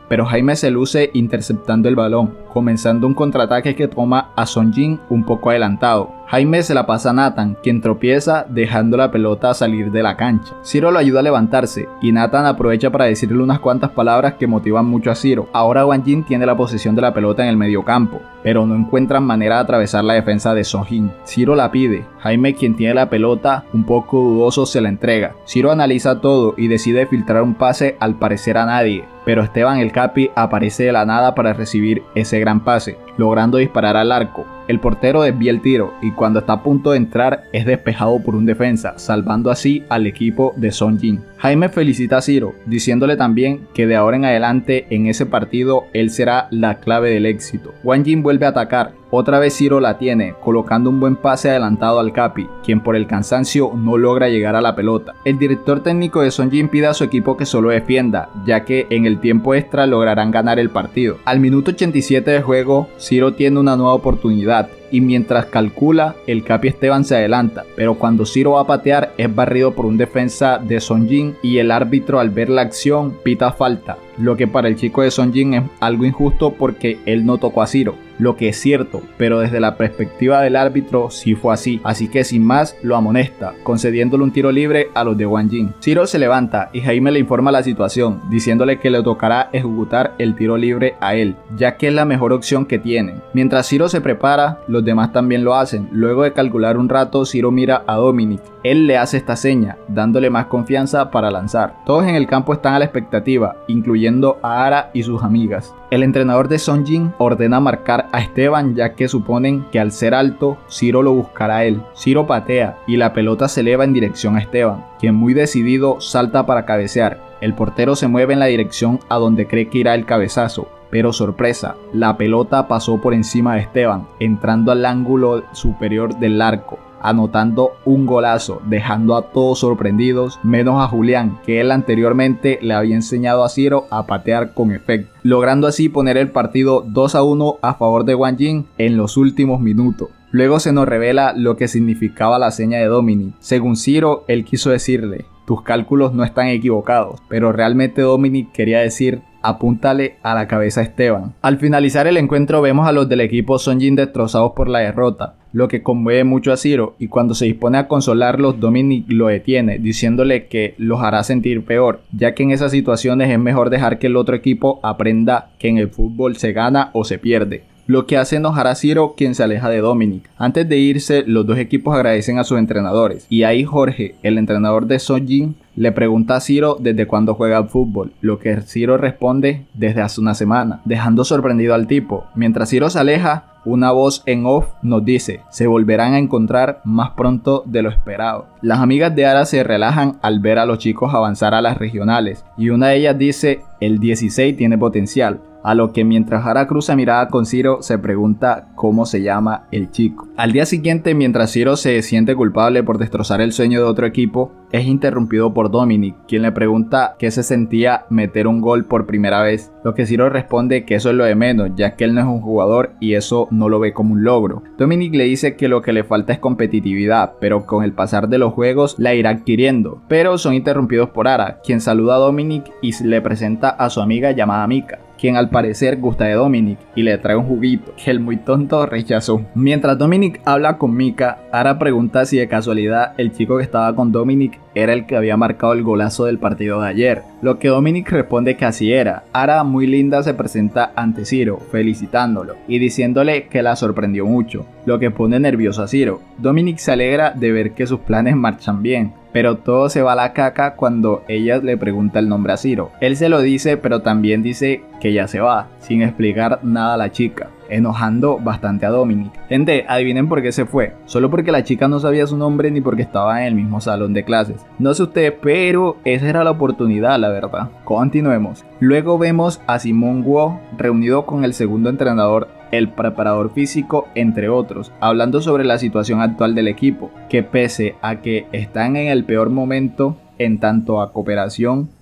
pero Jaime se luce interceptando el balón, comenzando un contraataque que toma a Sonjin un poco adelantado. Jaime se la pasa a Nathan, quien tropieza dejando la pelota salir de la cancha. Zero lo ayuda a levantarse y Nathan aprovecha para decirle unas cuantas palabras que motivan mucho a Zero. Ahora Wang Jin tiene la posesión de la pelota en el mediocampo, pero no encuentran manera de atravesar la defensa de Sonjin. Zero la pide. Jaime, quien tiene la pelota un poco dudoso, se la entrega. Zero analiza todo y decide filtrar un pase al parecer a nadie, pero Esteban el Capi aparece de la nada para recibir ese gran pase, logrando disparar al arco. El portero desvía el tiro y cuando está a punto de entrar es despejado por un defensa, salvando así al equipo de Sonjin. Jaime felicita a Zero, diciéndole también que de ahora en adelante en ese partido él será la clave del éxito. Wang Jin vuelve a atacar. Otra vez Zero la tiene, colocando un buen pase adelantado al Capi, quien por el cansancio no logra llegar a la pelota. El director técnico de Sonjin pide a su equipo que solo defienda, ya que en el tiempo extra lograrán ganar el partido. Al minuto 87 de juego, Zero tiene una nueva oportunidad, y mientras calcula, el Capi Esteban se adelanta, pero cuando Zero va a patear es barrido por un defensa de Sonjin y el árbitro al ver la acción pita falta, lo que para el chico de Sonjin es algo injusto porque él no tocó a Zero, lo que es cierto, pero desde la perspectiva del árbitro sí fue así que sin más lo amonesta, concediéndole un tiro libre a los de Wang Jin. Zero se levanta y Jaime le informa la situación, diciéndole que le tocará ejecutar el tiro libre a él, ya que es la mejor opción que tienen. Mientras Zero se prepara, los demás también lo hacen. Luego de calcular un rato, Zero mira a Dominic. Él le hace esta seña, dándole más confianza para lanzar. Todos en el campo están a la expectativa, incluyendo a Ara y sus amigas. El entrenador de Sonjin ordena marcar a Esteban, ya que suponen que al ser alto, Zero lo buscará a él. Zero patea y la pelota se eleva en dirección a Esteban, quien muy decidido salta para cabecear. El portero se mueve en la dirección a donde cree que irá el cabezazo, pero sorpresa, la pelota pasó por encima de Esteban, entrando al ángulo superior del arco, anotando un golazo, dejando a todos sorprendidos, menos a Julián, que él anteriormente le había enseñado a Zero a patear con efecto, logrando así poner el partido 2-1 a favor de Wang Jin en los últimos minutos. Luego se nos revela lo que significaba la seña de Dominic. Según Zero, él quiso decirle: tus cálculos no están equivocados, pero realmente Dominic quería decir: apúntale a la cabeza a Esteban. Al finalizar el encuentro vemos a los del equipo Sonjin destrozados por la derrota, lo que conmueve mucho a Zero, y cuando se dispone a consolarlos, Dominic lo detiene, diciéndole que los hará sentir peor, ya que en esas situaciones es mejor dejar que el otro equipo aprenda que en el fútbol se gana o se pierde, lo que hace enojar a Zero, quien se aleja de Dominic. Antes de irse, los dos equipos agradecen a sus entrenadores, y ahí Jorge, el entrenador de Sonjin, le pregunta a Zero desde cuándo juega al fútbol, lo que Zero responde desde hace una semana, dejando sorprendido al tipo. Mientras Zero se aleja, una voz en off nos dice: se volverán a encontrar más pronto de lo esperado. Las amigas de Ara se relajan al ver a los chicos avanzar a las regionales, y una de ellas dice: el 16 tiene potencial. A lo que mientras Ara cruza mirada con Zero, se pregunta cómo se llama el chico. Al día siguiente, mientras Zero se siente culpable por destrozar el sueño de otro equipo, es interrumpido por Dominic, quien le pregunta qué se sentía meter un gol por primera vez, lo que Zero responde que eso es lo de menos, ya que él no es un jugador y eso no lo ve como un logro. Dominic le dice que lo que le falta es competitividad, pero con el pasar de los juegos la irá adquiriendo, pero son interrumpidos por Ara, quien saluda a Dominic y le presenta a su amiga llamada Mika, quien al parecer gusta de Dominic y le trae un juguito, que el muy tonto rechazó. Mientras Dominic habla con Mika, Ara pregunta si de casualidad el chico que estaba con Dominic era el que había marcado el golazo del partido de ayer, lo que Dominic responde que así era. Ara, muy linda, se presenta ante Zero, felicitándolo y diciéndole que la sorprendió mucho, lo que pone nervioso a Zero. Dominic se alegra de ver que sus planes marchan bien, pero todo se va a la caca cuando ella le pregunta el nombre a Zero. Él se lo dice, pero también dice que ya se va, sin explicar nada a la chica, enojando bastante a Dominic. Gente, adivinen por qué se fue. Solo porque la chica no sabía su nombre ni porque estaba en el mismo salón de clases. No sé ustedes, pero esa era la oportunidad, la verdad. Continuemos. Luego vemos a Simon Guo reunido con el segundo entrenador, el preparador físico, entre otros, hablando sobre la situación actual del equipo, que pese a que están en el peor momento en tanto a cooperación,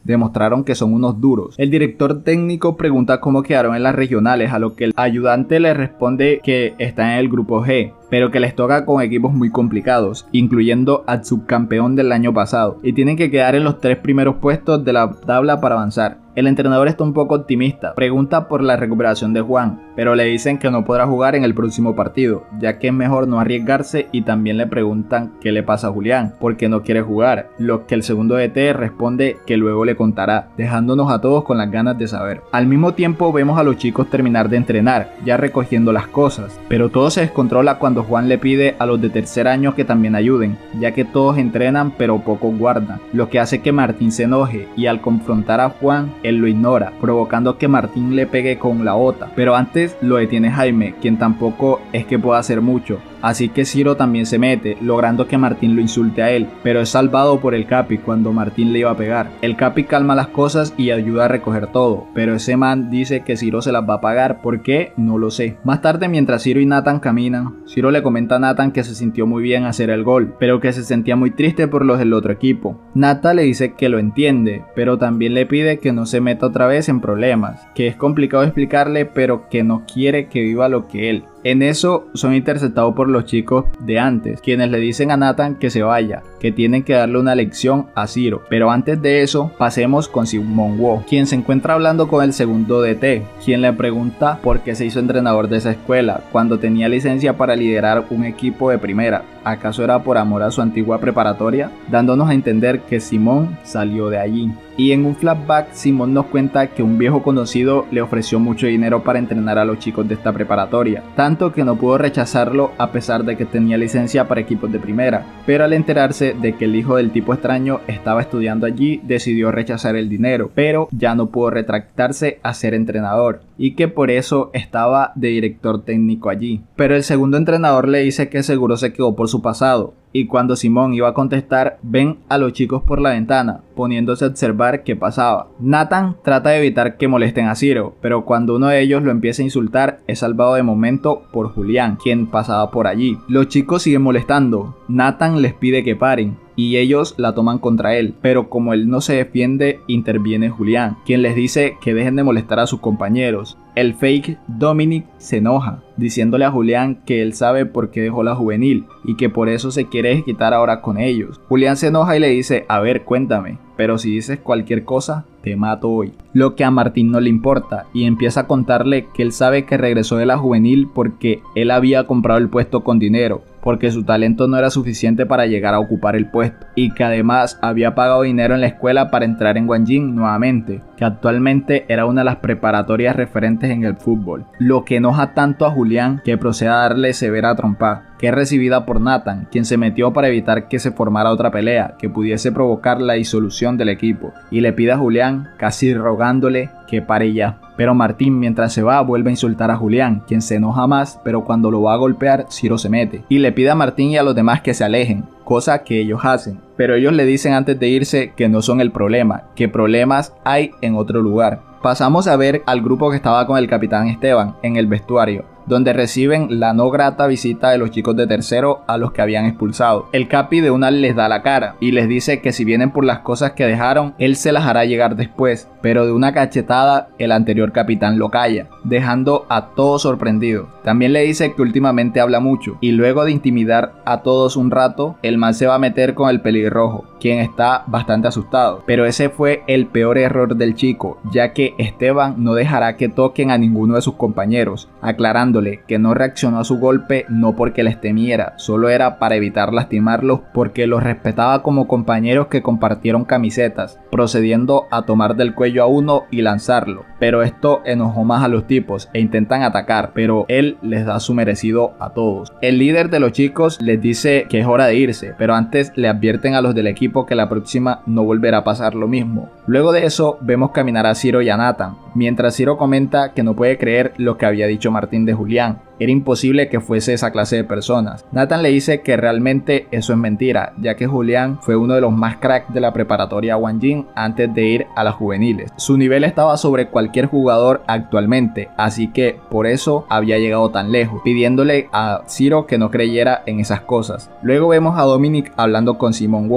demostraron que son unos duros. El director técnico pregunta cómo quedaron en las regionales, a lo que el ayudante le responde que están en el grupo G, pero que les toca con equipos muy complicados, incluyendo al subcampeón del año pasado, y tienen que quedar en los 3 primeros puestos de la tabla para avanzar. El entrenador está un poco optimista, pregunta por la recuperación de Juan, pero le dicen que no podrá jugar en el próximo partido, ya que es mejor no arriesgarse, y también le preguntan qué le pasa a Julián, porque no quiere jugar, lo que el segundo DT responde que luego le contará, dejándonos a todos con las ganas de saber. Al mismo tiempo vemos a los chicos terminar de entrenar, ya recogiendo las cosas, pero todo se descontrola cuando Juan le pide a los de tercer año que también ayuden, ya que todos entrenan pero pocos guardan, lo que hace que Martín se enoje, y al confrontar a Juan, él lo ignora, provocando que Martín le pegue con la bota, pero antes lo detiene Jaime, quien tampoco es que pueda hacer mucho, así que Ciro también se mete, logrando que Martín lo insulte a él, pero es salvado por el Capi cuando Martín le iba a pegar. El Capi calma las cosas y ayuda a recoger todo, pero ese man dice que Ciro se las va a pagar, ¿por qué? No lo sé. Más tarde, mientras Ciro y Nathan caminan, Ciro le comenta a Nathan que se sintió muy bien hacer el gol, pero que se sentía muy triste por los del otro equipo. Nathan le dice que lo entiende, pero también le pide que no se meta otra vez en problemas, que es complicado explicarle, pero que no quiere que viva lo que él. En eso son interceptados por los chicos de antes, quienes le dicen a Nathan que se vaya, que tienen que darle una lección a Ciro. Pero antes de eso, pasemos con Simón Wu, quien se encuentra hablando con el segundo DT, quien le pregunta por qué se hizo entrenador de esa escuela, cuando tenía licencia para liderar un equipo de primera. ¿Acaso era por amor a su antigua preparatoria? Dándonos a entender que Simón salió de allí. Y en un flashback, Simón nos cuenta que un viejo conocido le ofreció mucho dinero para entrenar a los chicos de esta preparatoria, tanto que no pudo rechazarlo a pesar de que tenía licencia para equipos de primera, pero al enterarse de que el hijo del tipo extraño estaba estudiando allí, decidió rechazar el dinero, pero ya no pudo retractarse a ser entrenador, y que por eso estaba de director técnico allí. Pero el segundo entrenador le dice que seguro se quedó por su pasado, y cuando Simón iba a contestar, ven a los chicos por la ventana, poniéndose a observar qué pasaba. Nathan trata de evitar que molesten a Ciro, pero cuando uno de ellos lo empieza a insultar, es salvado de momento por Julián, quien pasaba por allí. Los chicos siguen molestando, Nathan les pide que paren, y ellos la toman contra él, pero como él no se defiende, interviene Julián, quien les dice que dejen de molestar a sus compañeros. El fake Dominic se enoja, diciéndole a Julián que él sabe por qué dejó la juvenil y que por eso se quiere quitar ahora con ellos. Julián se enoja y le dice, a ver, cuéntame, pero si dices cualquier cosa, te mato hoy. Lo que a Martín no le importa, y empieza a contarle que él sabe que regresó de la juvenil porque él había comprado el puesto con dinero, porque su talento no era suficiente para llegar a ocupar el puesto, y que además había pagado dinero en la escuela para entrar en Wanjing nuevamente, que actualmente era una de las preparatorias referentes en el fútbol, lo que enoja tanto a Julián que procede a darle severa trompa, que es recibida por Nathan, quien se metió para evitar que se formara otra pelea que pudiese provocar la disolución del equipo, y le pide a Julián, casi rogándole, que pare ya. Pero Martín, mientras se va, vuelve a insultar a Julián, quien se enoja más, pero cuando lo va a golpear, Ciro se mete y le pide a Martín y a los demás que se alejen, cosa que ellos hacen, pero ellos le dicen antes de irse que no son el problema, que problemas hay en otro lugar. Pasamos a ver al grupo que estaba con el capitán Esteban en el vestuario, donde reciben la no grata visita de los chicos de tercero a los que habían expulsado. El Capi de una les da la cara y les dice que si vienen por las cosas que dejaron, él se las hará llegar después, pero de una cachetada el anterior capitán lo calla, dejando a todos sorprendidos. También le dice que últimamente habla mucho, y luego de intimidar a todos un rato, el man se va a meter con el pelirrojo, quien está bastante asustado. Pero ese fue el peor error del chico, ya que Esteban no dejará que toquen a ninguno de sus compañeros, aclarando que no reaccionó a su golpe no porque les temiera, solo era para evitar lastimarlos porque los respetaba como compañeros que compartieron camisetas, procediendo a tomar del cuello a uno y lanzarlo. Pero esto enojó más a los tipos e intentan atacar, pero él les da su merecido a todos. El líder de los chicos les dice que es hora de irse, pero antes le advierten a los del equipo que la próxima no volverá a pasar lo mismo. Luego de eso vemos caminar a Ciro y a Nathan, mientras Ciro comenta que no puede creer lo que había dicho Martín de Julián. Era imposible que fuese esa clase de personas. Nathan le dice que realmente eso es mentira, ya que Julián fue uno de los más cracks de la preparatoria Wanjing antes de ir a las juveniles. Su nivel estaba sobre cualquier jugador actualmente, así que por eso había llegado tan lejos, pidiéndole a Ciro que no creyera en esas cosas. Luego vemos a Dominic hablando con Simón Wong,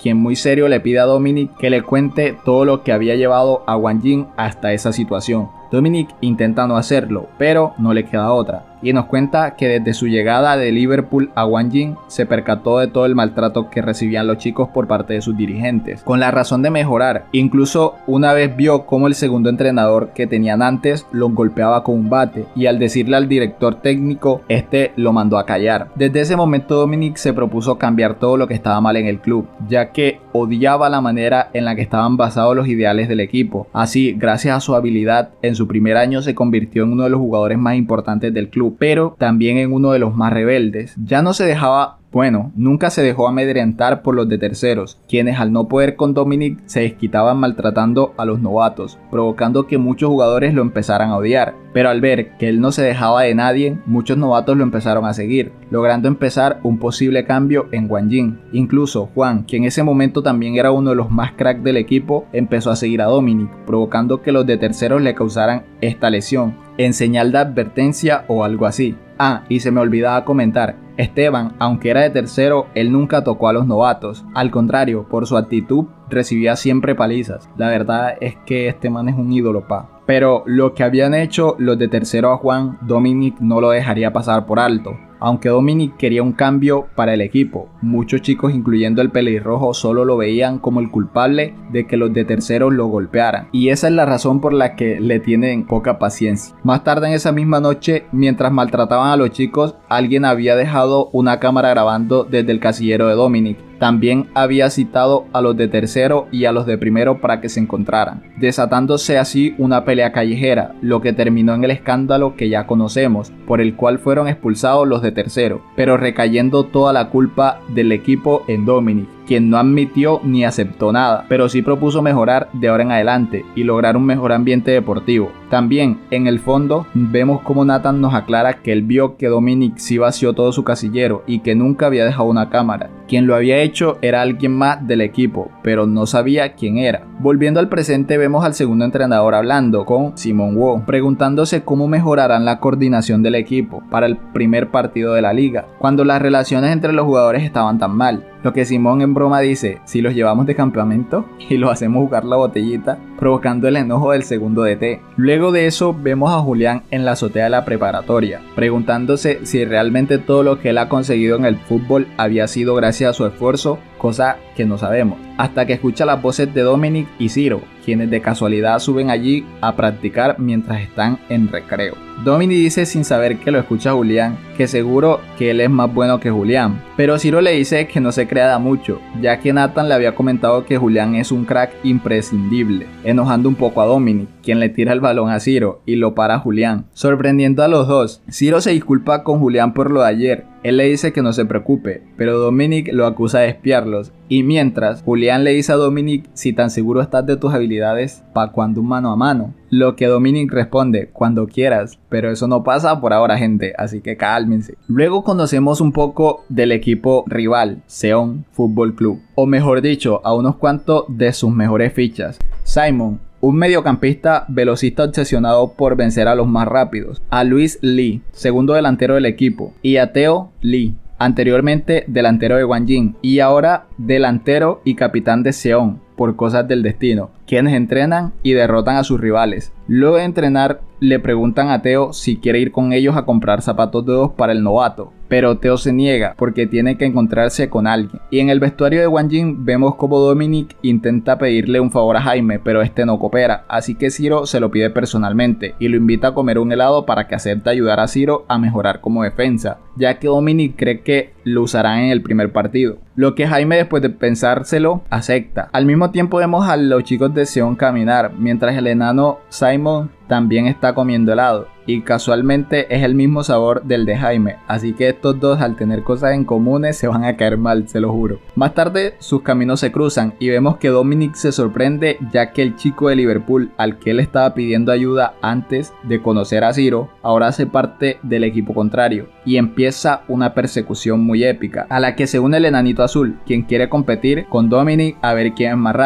quien muy serio le pide a Dominic que le cuente todo lo que había llevado a Wang Jing hasta esa situación. Dominic intenta no hacerlo, pero no le queda otra, y nos cuenta que desde su llegada de Liverpool a Wang Jing se percató de todo el maltrato que recibían los chicos por parte de sus dirigentes, con la razón de mejorar. Incluso una vez vio cómo el segundo entrenador que tenían antes los golpeaba con un bate, y al decirle al director técnico, este lo mandó a callar. Desde ese momento Dominic se propuso cambiar todo lo que estaba mal en el club, ya que odiaba la manera en la que estaban basados los ideales del equipo. Así, gracias a su habilidad, en su primer año se convirtió en uno de los jugadores más importantes del club, pero también en uno de los más rebeldes. Ya no se dejaba nunca se dejó amedrentar por los de terceros, quienes al no poder con Dominic se desquitaban maltratando a los novatos, provocando que muchos jugadores lo empezaran a odiar. Pero al ver que él no se dejaba de nadie, muchos novatos lo empezaron a seguir, logrando empezar un posible cambio en Wang Jing. Incluso Juan, quien en ese momento también era uno de los más crack del equipo, empezó a seguir a Dominic, provocando que los de terceros le causaran esta lesión, en señal de advertencia o algo así. Y se me olvidaba comentar, Esteban, aunque era de tercero, él nunca tocó a los novatos. Al contrario, por su actitud, recibía siempre palizas. La verdad es que este man es un ídolo, Pero lo que habían hecho los de tercero a Juan, Dominic no lo dejaría pasar por alto. Aunque Dominic quería un cambio para el equipo, muchos chicos, incluyendo el pelirrojo, solo lo veían como el culpable de que los de terceros lo golpearan. Y esa es la razón por la que le tienen poca paciencia. Más tarde en esa misma noche, mientras maltrataban a los chicos, alguien había dejado una cámara grabando desde el casillero de Dominic. También había citado a los de tercero y a los de primero para que se encontraran, desatándose así una pelea callejera, lo que terminó en el escándalo que ya conocemos, por el cual fueron expulsados los de tercero, pero recayendo toda la culpa del equipo en Dominic, quien no admitió ni aceptó nada, pero sí propuso mejorar de ahora en adelante y lograr un mejor ambiente deportivo. También, en el fondo, vemos como Nathan nos aclara que él vio que Dominic sí vació todo su casillero y que nunca había dejado una cámara. Quien lo había hecho era alguien más del equipo, pero no sabía quién era. Volviendo al presente, vemos al segundo entrenador hablando con Simon Wu, preguntándose cómo mejorarán la coordinación del equipo para el primer partido de la liga, cuando las relaciones entre los jugadores estaban tan mal. Lo que Simón en broma dice, si los llevamos de campamento y los hacemos jugar la botellita, provocando el enojo del segundo DT. Luego de eso vemos a Julián en la azotea de la preparatoria, preguntándose si realmente todo lo que él ha conseguido en el fútbol había sido gracias a su esfuerzo, cosa que no sabemos, hasta que escucha las voces de Dominic y Ciro, quienes de casualidad suben allí a practicar mientras están en recreo. Dominic dice sin saber que lo escucha Julián, que seguro que él es más bueno que Julián, pero Ciro le dice que no se crea de mucho, ya que Nathan le había comentado que Julián es un crack imprescindible, enojando un poco a Dominic, quien le tira el balón a Ciro y lo para a Julián, sorprendiendo a los dos. Ciro se disculpa con Julián por lo de ayer, él le dice que no se preocupe, pero Dominic lo acusa de espiarlos, y mientras Julián le dice a Dominic si tan seguro estás de tus habilidades pa' cuando un mano a mano, lo que Dominic responde, cuando quieras, pero eso no pasa por ahora, gente, así que cálmense. Luego conocemos un poco del equipo rival, Seon Fútbol Club, o mejor dicho, a unos cuantos de sus mejores fichas. Simon, un mediocampista velocista obsesionado por vencer a los más rápidos, a Luis Lee, segundo delantero del equipo, y a Theo Lee, anteriormente delantero de Wang Jing y ahora delantero y capitán de Seon por cosas del destino, quienes entrenan y derrotan a sus rivales. Luego de entrenar le preguntan a Theo si quiere ir con ellos a comprar zapatos nuevos para el novato, pero Theo se niega porque tiene que encontrarse con alguien. Y en el vestuario de Wang Jing vemos como Dominic intenta pedirle un favor a Jaime, pero este no coopera, así que Ciro se lo pide personalmente y lo invita a comer un helado para que acepte ayudar a Ciro a mejorar como defensa, ya que Dominic cree que lo usarán en el primer partido, lo que Jaime, después de pensárselo, acepta. Al mismo tiempo vemos a los chicos de Seon caminar, mientras el enano Simon también está comiendo helado, y casualmente es el mismo sabor del de Jaime, así que estos dos, al tener cosas en comunes, se van a caer mal, se lo juro. Más tarde sus caminos se cruzan y vemos que Dominic se sorprende, ya que el chico de Liverpool al que él estaba pidiendo ayuda antes de conocer a Ciro, ahora hace parte del equipo contrario, y empieza una persecución muy épica, a la que se une el enanito azul, quien quiere competir con Dominic a ver quién es más rápido.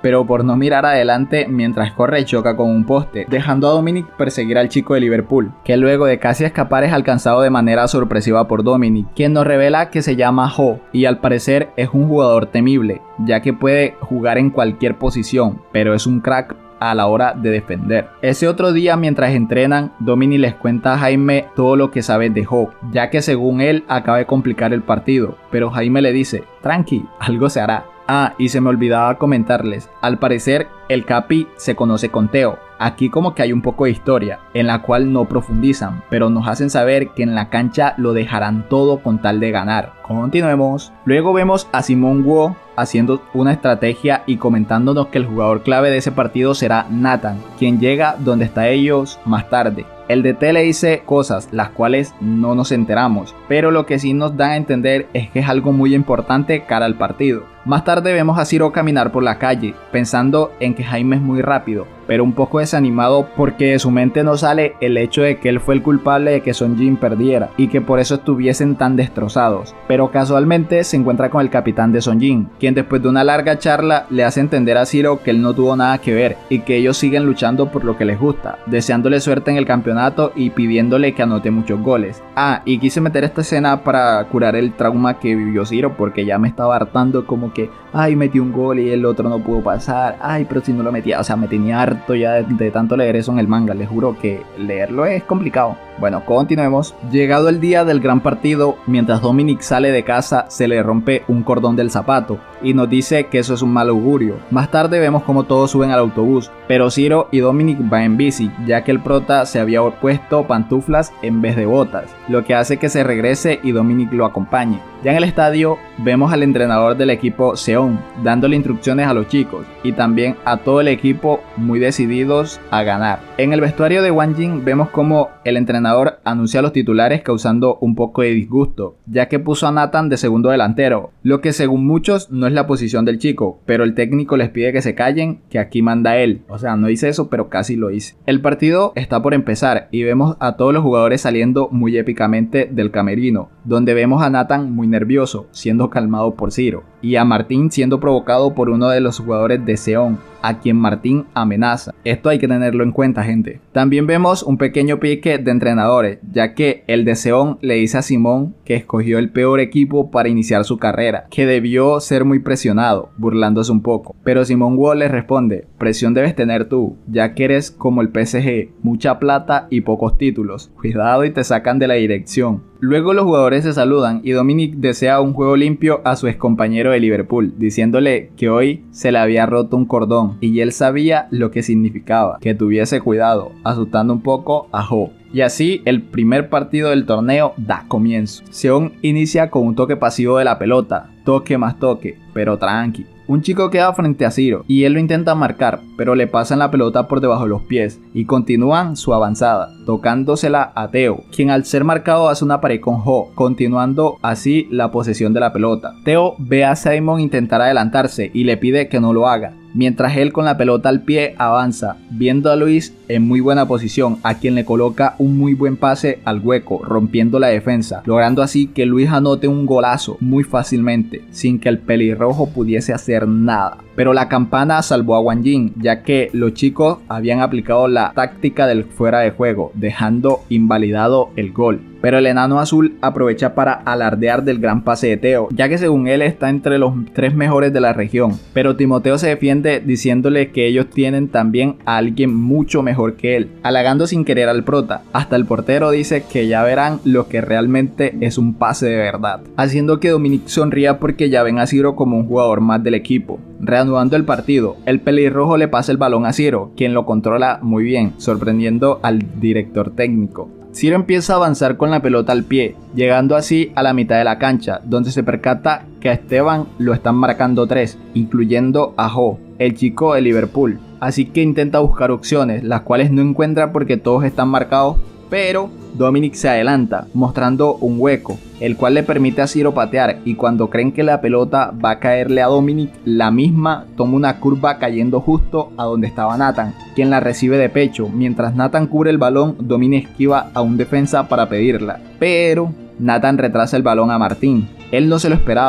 pero por no mirar adelante mientras corre choca con un poste, dejando a Dominic perseguir al chico de Liverpool, que luego de casi escapar es alcanzado de manera sorpresiva por Dominic, quien nos revela que se llama Ho y al parecer es un jugador temible, ya que puede jugar en cualquier posición, pero es un crack a la hora de defender. Ese otro día, mientras entrenan, Dominic les cuenta a Jaime todo lo que sabe de Ho, ya que según él acaba de complicar el partido, pero Jaime le dice: tranqui, algo se hará. Ah, y se me olvidaba comentarles, al parecer el Capi se conoce con Teo. Aquí como que hay un poco de historia, en la cual no profundizan, pero nos hacen saber que en la cancha lo dejarán todo con tal de ganar. Continuemos. Luego vemos a Simon Wu haciendo una estrategia y comentándonos que el jugador clave de ese partido será Nathan, quien llega donde está ellos más tarde. El DT le dice cosas las cuales no nos enteramos, pero lo que sí nos da a entender es que es algo muy importante cara al partido. Más tarde vemos a Zero caminar por la calle, pensando en que Jaime es muy rápido, pero un poco desanimado porque de su mente no sale el hecho de que él fue el culpable de que Son Jin perdiera y que por eso estuviesen tan destrozados. Pero casualmente se encuentra con el capitán de Son Jin, quien después de una larga charla le hace entender a Zero que él no tuvo nada que ver y que ellos siguen luchando por lo que les gusta, deseándole suerte en el campeonato y pidiéndole que anote muchos goles. Ah, y quise meter esta escena para curar el trauma que vivió Zero porque ya me estaba hartando como que, ay, metí un gol y el otro no pudo pasar, ay, pero si no lo metía, o sea, me tenía harto ya de tanto leer eso en el manga, les juro que leerlo es complicado. Bueno, continuemos. Llegado el día del gran partido, mientras Dominic sale de casa, se le rompe un cordón del zapato y nos dice que eso es un mal augurio. Más tarde vemos como todos suben al autobús, pero Zero y Dominic van en bici, ya que el prota se había puesto pantuflas en vez de botas, lo que hace que se regrese y Dominic lo acompañe. Ya en el estadio vemos al entrenador del equipo Seon dándole instrucciones a los chicos y también a todo el equipo muy decididos a ganar. En el vestuario de Wanjin vemos como el entrenador anuncia a los titulares causando un poco de disgusto, ya que puso a Nathan de segundo delantero, lo que según muchos no es la posición del chico, pero el técnico les pide que se callen, que aquí manda él. O sea, no hice eso, pero casi lo hice. El partido está por empezar y vemos a todos los jugadores saliendo muy épicamente del camerino, donde vemos a Nathan muy nervioso, siendo calmado por Zero, y a Martín siendo provocado por uno de los jugadores de Seon, a quien Martín amenaza. Esto hay que tenerlo en cuenta, gente. También vemos un pequeño pique de entrenadores, ya que el de Seon le dice a Simón que escogió el peor equipo para iniciar su carrera, que debió ser muy presionado, burlándose un poco. Pero Simón Wu le responde: presión debes tener tú, ya que eres como el PSG, mucha plata y pocos títulos. Cuidado y te sacan de la dirección. Luego los jugadores se saludan y Dominic desea un juego limpio a su excompañero de Liverpool, diciéndole que hoy se le había roto un cordón y él sabía lo que significaba, que tuviese cuidado, asustando un poco a Ho. Y así el primer partido del torneo da comienzo. Seon inicia con un toque pasivo de la pelota, toque más toque, pero tranqui. Un chico queda frente a Zero y él lo intenta marcar, pero le pasan la pelota por debajo de los pies y continúan su avanzada, tocándosela a Teo, quien al ser marcado hace una pared con Ho, continuando así la posesión de la pelota. Teo ve a Simon intentar adelantarse y le pide que no lo haga, mientras él con la pelota al pie avanza, viendo a Luis en muy buena posición, a quien le coloca un muy buen pase al hueco, rompiendo la defensa, logrando así que Luis anote un golazo muy fácilmente, sin que el pelirrojo pudiese hacer nada. Pero la campana salvó a Wanjin, ya que los chicos habían aplicado la táctica del fuera de juego, dejando invalidado el gol. Pero el enano azul aprovecha para alardear del gran pase de Teo, ya que según él está entre los 3 mejores de la región. Pero Timoteo se defiende diciéndole que ellos tienen también a alguien mucho mejor que él, halagando sin querer al prota. Hasta el portero dice que ya verán lo que realmente es un pase de verdad, haciendo que Dominic sonría porque ya ven a Zero como un jugador más del equipo. Reanudando el partido, el pelirrojo le pasa el balón a Zero, quien lo controla muy bien, sorprendiendo al director técnico. Zero empieza a avanzar con la pelota al pie, llegando así a la mitad de la cancha, donde se percata que a Esteban lo están marcando 3, incluyendo a Ho, el chico de Liverpool. Así que intenta buscar opciones, las cuales no encuentra porque todos están marcados, pero Dominic se adelanta, mostrando un hueco, el cual le permite a Zero patear, y cuando creen que la pelota va a caerle a Dominic, la misma toma una curva cayendo justo a donde estaba Nathan, quien la recibe de pecho. Mientras Nathan cubre el balón, Dominic esquiva a un defensa para pedirla, pero Nathan retrasa el balón a Martín. Él no se lo esperaba,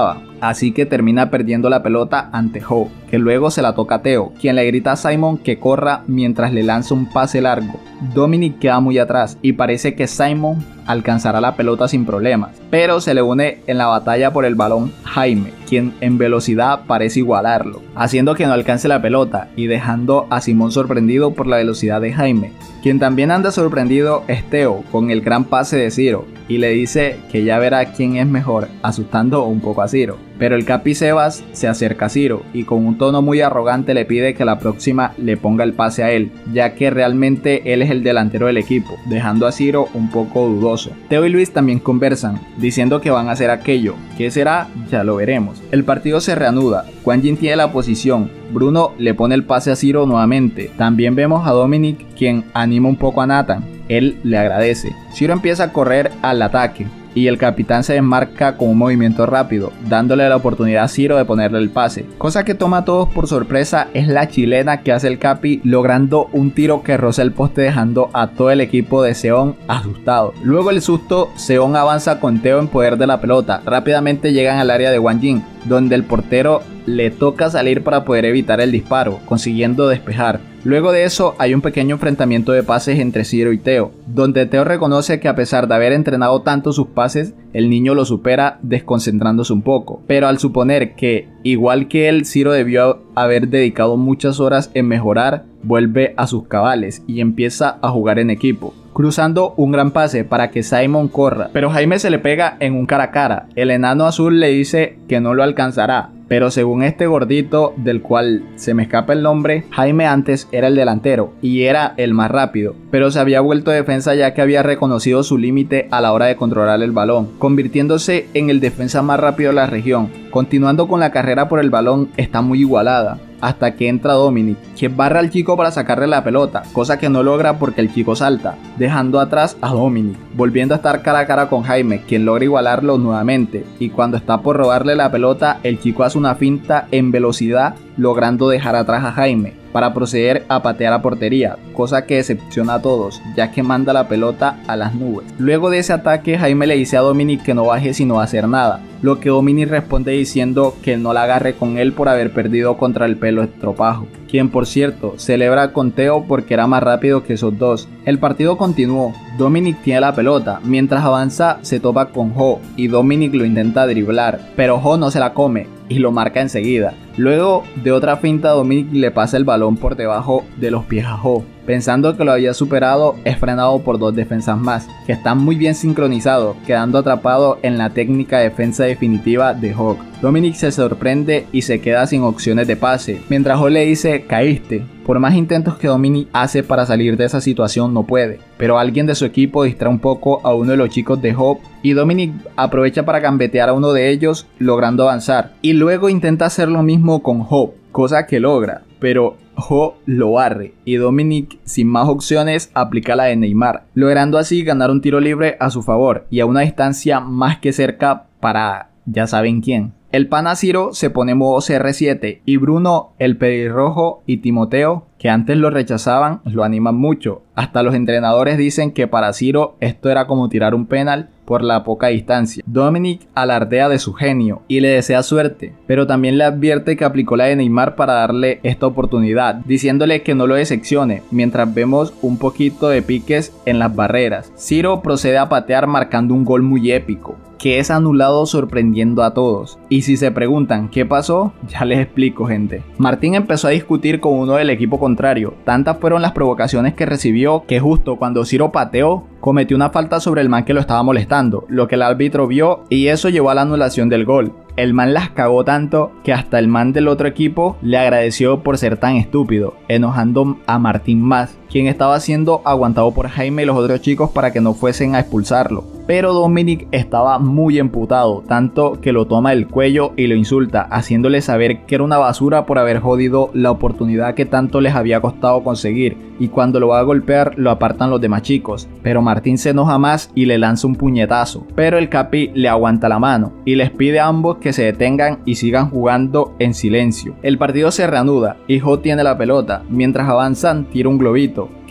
así que termina perdiendo la pelota ante Ho, que luego se la toca a Theo, quien le grita a Simon que corra mientras le lanza un pase largo. Dominic queda muy atrás y parece que Simon alcanzará la pelota sin problemas, pero se le une en la batalla por el balón Jaime, quien en velocidad parece igualarlo, haciendo que no alcance la pelota y dejando a Simón sorprendido por la velocidad de Jaime. Quien también anda sorprendido es Theo con el gran pase de Ciro y le dice que ya verá quién es mejor, asustando un poco a Ciro. Pero el Capi Sebas se acerca a Ciro y con un tono muy arrogante le pide que la próxima le ponga el pase a él, ya que realmente él es el delantero del equipo, dejando a Ciro un poco dudoso. Theo y Luis también conversan, diciendo que van a hacer aquello. ¿Qué será? Ya lo veremos. El partido se reanuda, Hwan Jin tiene la posición, Bruno le pone el pase a Ciro nuevamente. También vemos a Dominic, quien anima un poco a Nathan. Él le agradece. Ciro empieza a correr al ataque y el capitán se desmarca con un movimiento rápido, dándole la oportunidad a Ciro de ponerle el pase. Cosa que toma a todos por sorpresa es la chilena que hace el Capi, logrando un tiro que roza el poste, dejando a todo el equipo de Seon asustado. Luego el susto, Seon avanza con Theo en poder de la pelota. Rápidamente llegan al área de Hwan Jin, donde el portero le toca salir para poder evitar el disparo, consiguiendo despejar. Luego de eso hay un pequeño enfrentamiento de pases entre Ciro y Theo, donde Theo reconoce que a pesar de haber entrenado tanto sus pases, el niño lo supera desconcentrándose un poco. Pero al suponer que, igual que él, Ciro debió haber dedicado muchas horas en mejorar, vuelve a sus cabales y empieza a jugar en equipo, cruzando un gran pase para que Simon corra, pero Jaime se le pega en un cara a cara. El enano azul le dice que no lo alcanzará, pero según este gordito, del cual se me escapa el nombre, Jaime antes era el delantero y era el más rápido, pero se había vuelto defensa ya que había reconocido su límite a la hora de controlar el balón, convirtiéndose en el defensa más rápido de la región. Continuando con la carrera por el balón, está muy igualada, hasta que entra Dominic, quien barra al chico para sacarle la pelota, cosa que no logra porque el chico salta, dejando atrás a Dominic, volviendo a estar cara a cara con Jaime, quien logra igualarlo nuevamente, y cuando está por robarle la pelota, el chico hace una finta en velocidad, logrando dejar atrás a Jaime, para proceder a patear a portería, cosa que decepciona a todos, ya que manda la pelota a las nubes. Luego de ese ataque, Jaime le dice a Dominic que no baje sino a hacer nada, lo que Dominic responde diciendo que no la agarre con él por haber perdido contra el pelo estropajo, quien por cierto celebra con Theo porque era más rápido que esos dos. El partido continuó, Dominic tiene la pelota, mientras avanza se topa con Ho y Dominic lo intenta driblar, pero Ho no se la come y lo marca enseguida. Luego de otra finta, Dominic le pasa el balón por debajo de los pies a Ho. Pensando que lo había superado, es frenado por dos defensas más, que están muy bien sincronizados, quedando atrapado en la técnica de defensa definitiva de Hawk. Dominic se sorprende y se queda sin opciones de pase, mientras Hawk le dice "caíste". Por más intentos que Dominic hace para salir de esa situación no puede, pero alguien de su equipo distrae un poco a uno de los chicos de Hawk y Dominic aprovecha para gambetear a uno de ellos, logrando avanzar, y luego intenta hacer lo mismo con Hawk, cosa que logra, pero Ho lo barre y Dominic, sin más opciones, aplica la de Neymar, logrando así ganar un tiro libre a su favor y a una distancia más que cerca para ya saben quién. El pana Ciro se pone modo CR7 y Bruno, el pelirrojo y Timoteo, que antes lo rechazaban, lo animan mucho. Hasta los entrenadores dicen que para Ciro esto era como tirar un penal por la poca distancia. Dominic alardea de su genio y le desea suerte, pero también le advierte que aplicó la de Neymar para darle esta oportunidad, diciéndole que no lo decepcione, mientras vemos un poquito de piques en las barreras. Ciro procede a patear marcando un gol muy épico, que es anulado sorprendiendo a todos. Y si se preguntan qué pasó, ya les explico, gente. Martín empezó a discutir con uno del equipo contrario. Tantas fueron las provocaciones que recibió que justo cuando Ciro pateó, cometió una falta sobre el man que lo estaba molestando, lo que el árbitro vio y eso llevó a la anulación del gol. El man las cagó tanto que hasta el man del otro equipo le agradeció por ser tan estúpido, enojando a Martín más, quien estaba siendo aguantado por Jaime y los otros chicos para que no fuesen a expulsarlo. Pero Dominic estaba muy emputado, tanto que lo toma del cuello y lo insulta, haciéndole saber que era una basura por haber jodido la oportunidad que tanto les había costado conseguir, y cuando lo va a golpear lo apartan los demás chicos, pero Martín se enoja más y le lanza un puñetazo, pero el Capi le aguanta la mano y les pide a ambos que se detengan y sigan jugando en silencio. El partido se reanuda y Ho tiene la pelota, mientras avanzan tira un globito,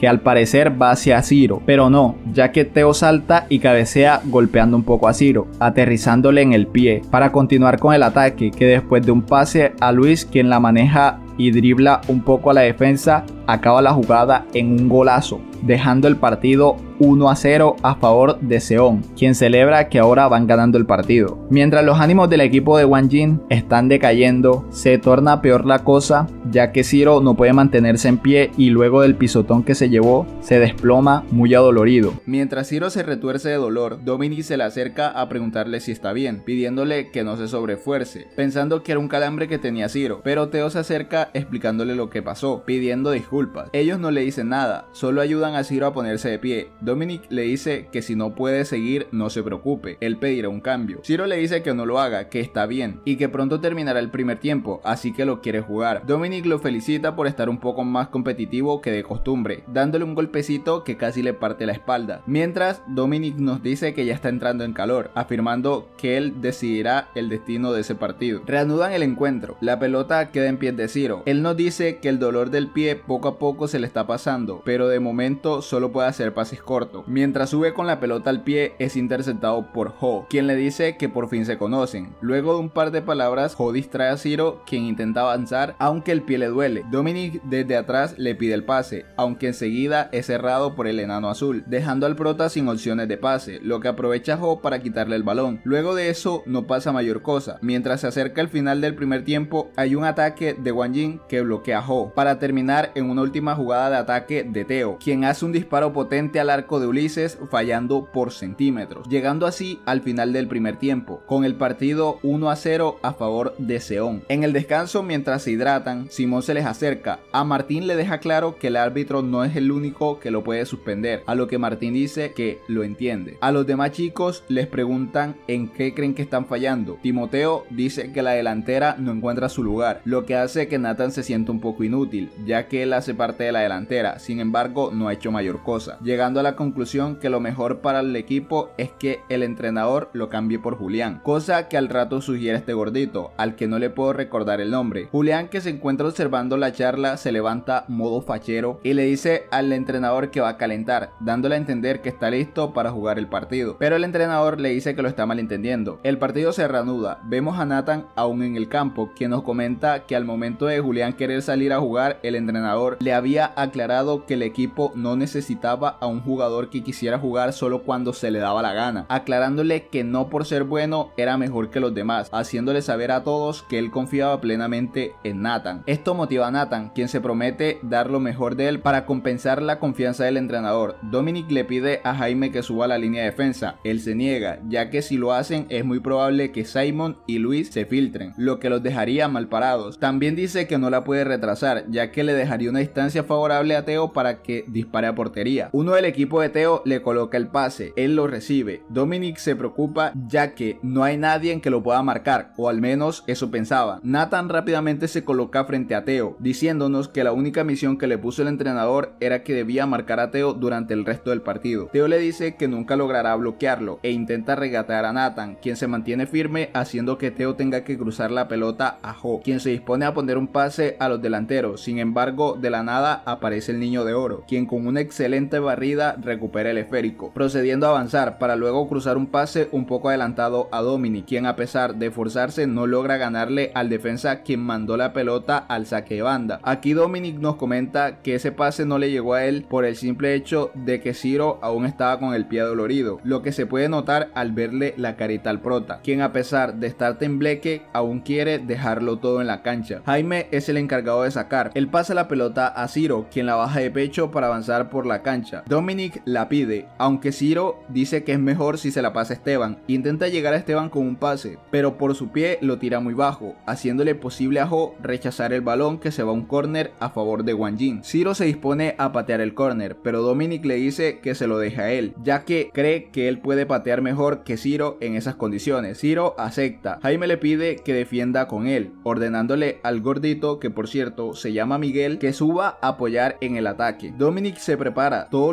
que al parecer va hacia Ciro, pero no, ya que Teo salta y cabecea golpeando un poco a Ciro, aterrizándole en el pie, para continuar con el ataque, que después de un pase a Luis, quien la maneja y dribla un poco a la defensa, acaba la jugada en un golazo, dejando el partido 1-0 a favor de Seon, quien celebra que ahora van ganando el partido. Mientras los ánimos del equipo de Wang Jin están decayendo, se torna peor la cosa, ya que Ciro no puede mantenerse en pie y luego del pisotón que se llevó, se desploma muy adolorido. Mientras Ciro se retuerce de dolor, Dominic se le acerca a preguntarle si está bien, pidiéndole que no se sobreesfuerce, pensando que era un calambre que tenía Ciro, pero Teo se acerca explicándole lo que pasó, pidiendo disculpas. Ellos no le dicen nada, solo ayudan a Ciro a ponerse de pie. Dominic le dice que si no puede seguir, no se preocupe, él pedirá un cambio. Ciro le dice que no lo haga, que está bien y que pronto terminará el primer tiempo, así que lo quiere jugar. Dominic lo felicita por estar un poco más competitivo que de costumbre, dándole un golpecito que casi le parte la espalda. Mientras, Dominic nos dice que ya está entrando en calor, afirmando que él decidirá el destino de ese partido. Reanudan el encuentro, la pelota queda en pies de Ciro. Él nos dice que el dolor del pie poco a poco se le está pasando, pero de momento solo puede hacer pases cortos. Mientras sube con la pelota al pie, es interceptado por Ho, quien le dice que por fin se conocen. Luego de un par de palabras, Ho distrae a Ciro, quien intenta avanzar, aunque el pie le duele. Dominic desde atrás le pide el pase, aunque enseguida es cerrado por el enano azul, dejando al prota sin opciones de pase, lo que aprovecha Ho para quitarle el balón. Luego de eso no pasa mayor cosa. Mientras se acerca el final del primer tiempo, hay un ataque de Wang Jin que bloquea a Ho, para terminar en una última jugada de ataque de Teo, quien hace un disparo potente al arco de Ulises, fallando por centímetros, llegando así al final del primer tiempo, con el partido 1-0 a favor de Seon. En el descanso, mientras se hidratan, Simón se les acerca. A Martín le deja claro que el árbitro no es el único que lo puede suspender, a lo que Martín dice que lo entiende. A los demás chicos les preguntan en qué creen que están fallando. Timoteo dice que la delantera no encuentra su lugar, lo que hace que Nathan se sienta un poco inútil, ya que él hace parte de la delantera, sin embargo no ha hecho mayor cosa, llegando a la conclusión que lo mejor para el equipo es que el entrenador lo cambie por Julián, cosa que al rato sugiere este gordito, al que no le puedo recordar el nombre. Julián, que se encuentra observando la charla, se levanta modo fachero y le dice al entrenador que va a calentar, dándole a entender que está listo para jugar el partido, pero el entrenador le dice que lo está malentendiendo. El partido se reanuda, vemos a Nathan aún en el campo, quien nos comenta que al momento de Julián querer salir a jugar, el entrenador le había aclarado que el equipo no necesitaba a un jugador que quisiera jugar solo cuando se le daba la gana, aclarándole que no por ser bueno era mejor que los demás, haciéndole saber a todos que él confiaba plenamente en Nathan. Esto motiva a Nathan, quien se promete dar lo mejor de él para compensar la confianza del entrenador. Dominic le pide a Jaime que suba a la línea de defensa, él se niega, ya que si lo hacen es muy probable que Simon y Luis se filtren, lo que los dejaría mal parados. También dice que no la puede retrasar, ya que le dejaría una distancia favorable a Teo para que dispare a portería. Uno del equipo de Teo le coloca el pase, él lo recibe. Dominic se preocupa, ya que no hay nadie en que lo pueda marcar, o al menos eso pensaba. Nathan rápidamente se coloca frente a Teo, diciéndonos que la única misión que le puso el entrenador era que debía marcar a Teo durante el resto del partido. Teo le dice que nunca logrará bloquearlo e intenta regatear a Nathan, quien se mantiene firme, haciendo que Teo tenga que cruzar la pelota a Ho, quien se dispone a poner un pase a los delanteros. Sin embargo, de la nada aparece el niño de oro, quien con una excelente barrida recupera el esférico, procediendo a avanzar para luego cruzar un pase un poco adelantado a Dominic, quien a pesar de forzarse no logra ganarle al defensa, quien mandó la pelota al saque de banda. Aquí Dominic nos comenta que ese pase no le llegó a él por el simple hecho de que Ciro aún estaba con el pie dolorido, lo que se puede notar al verle la carita al prota, quien a pesar de estar tembleque aún quiere dejarlo todo en la cancha. Jaime es el encargado de sacar, él pasa la pelota a Ciro, quien la baja de pecho para avanzar por la cancha. Dominic la pide, aunque Ciro dice que es mejor si se la pasa a Esteban. Intenta llegar a Esteban con un pase, pero por su pie lo tira muy bajo, haciéndole posible a Ho rechazar el balón, que se va a un córner a favor de Wang Jin. Ciro se dispone a patear el córner, pero Dominic le dice que se lo deje a él, ya que cree que él puede patear mejor que Ciro en esas condiciones. Ciro acepta. Jaime le pide que defienda con él, ordenándole al gordito, que por cierto se llama Miguel, que suba a apoyar en el ataque. Dominic se prepara, todos los demás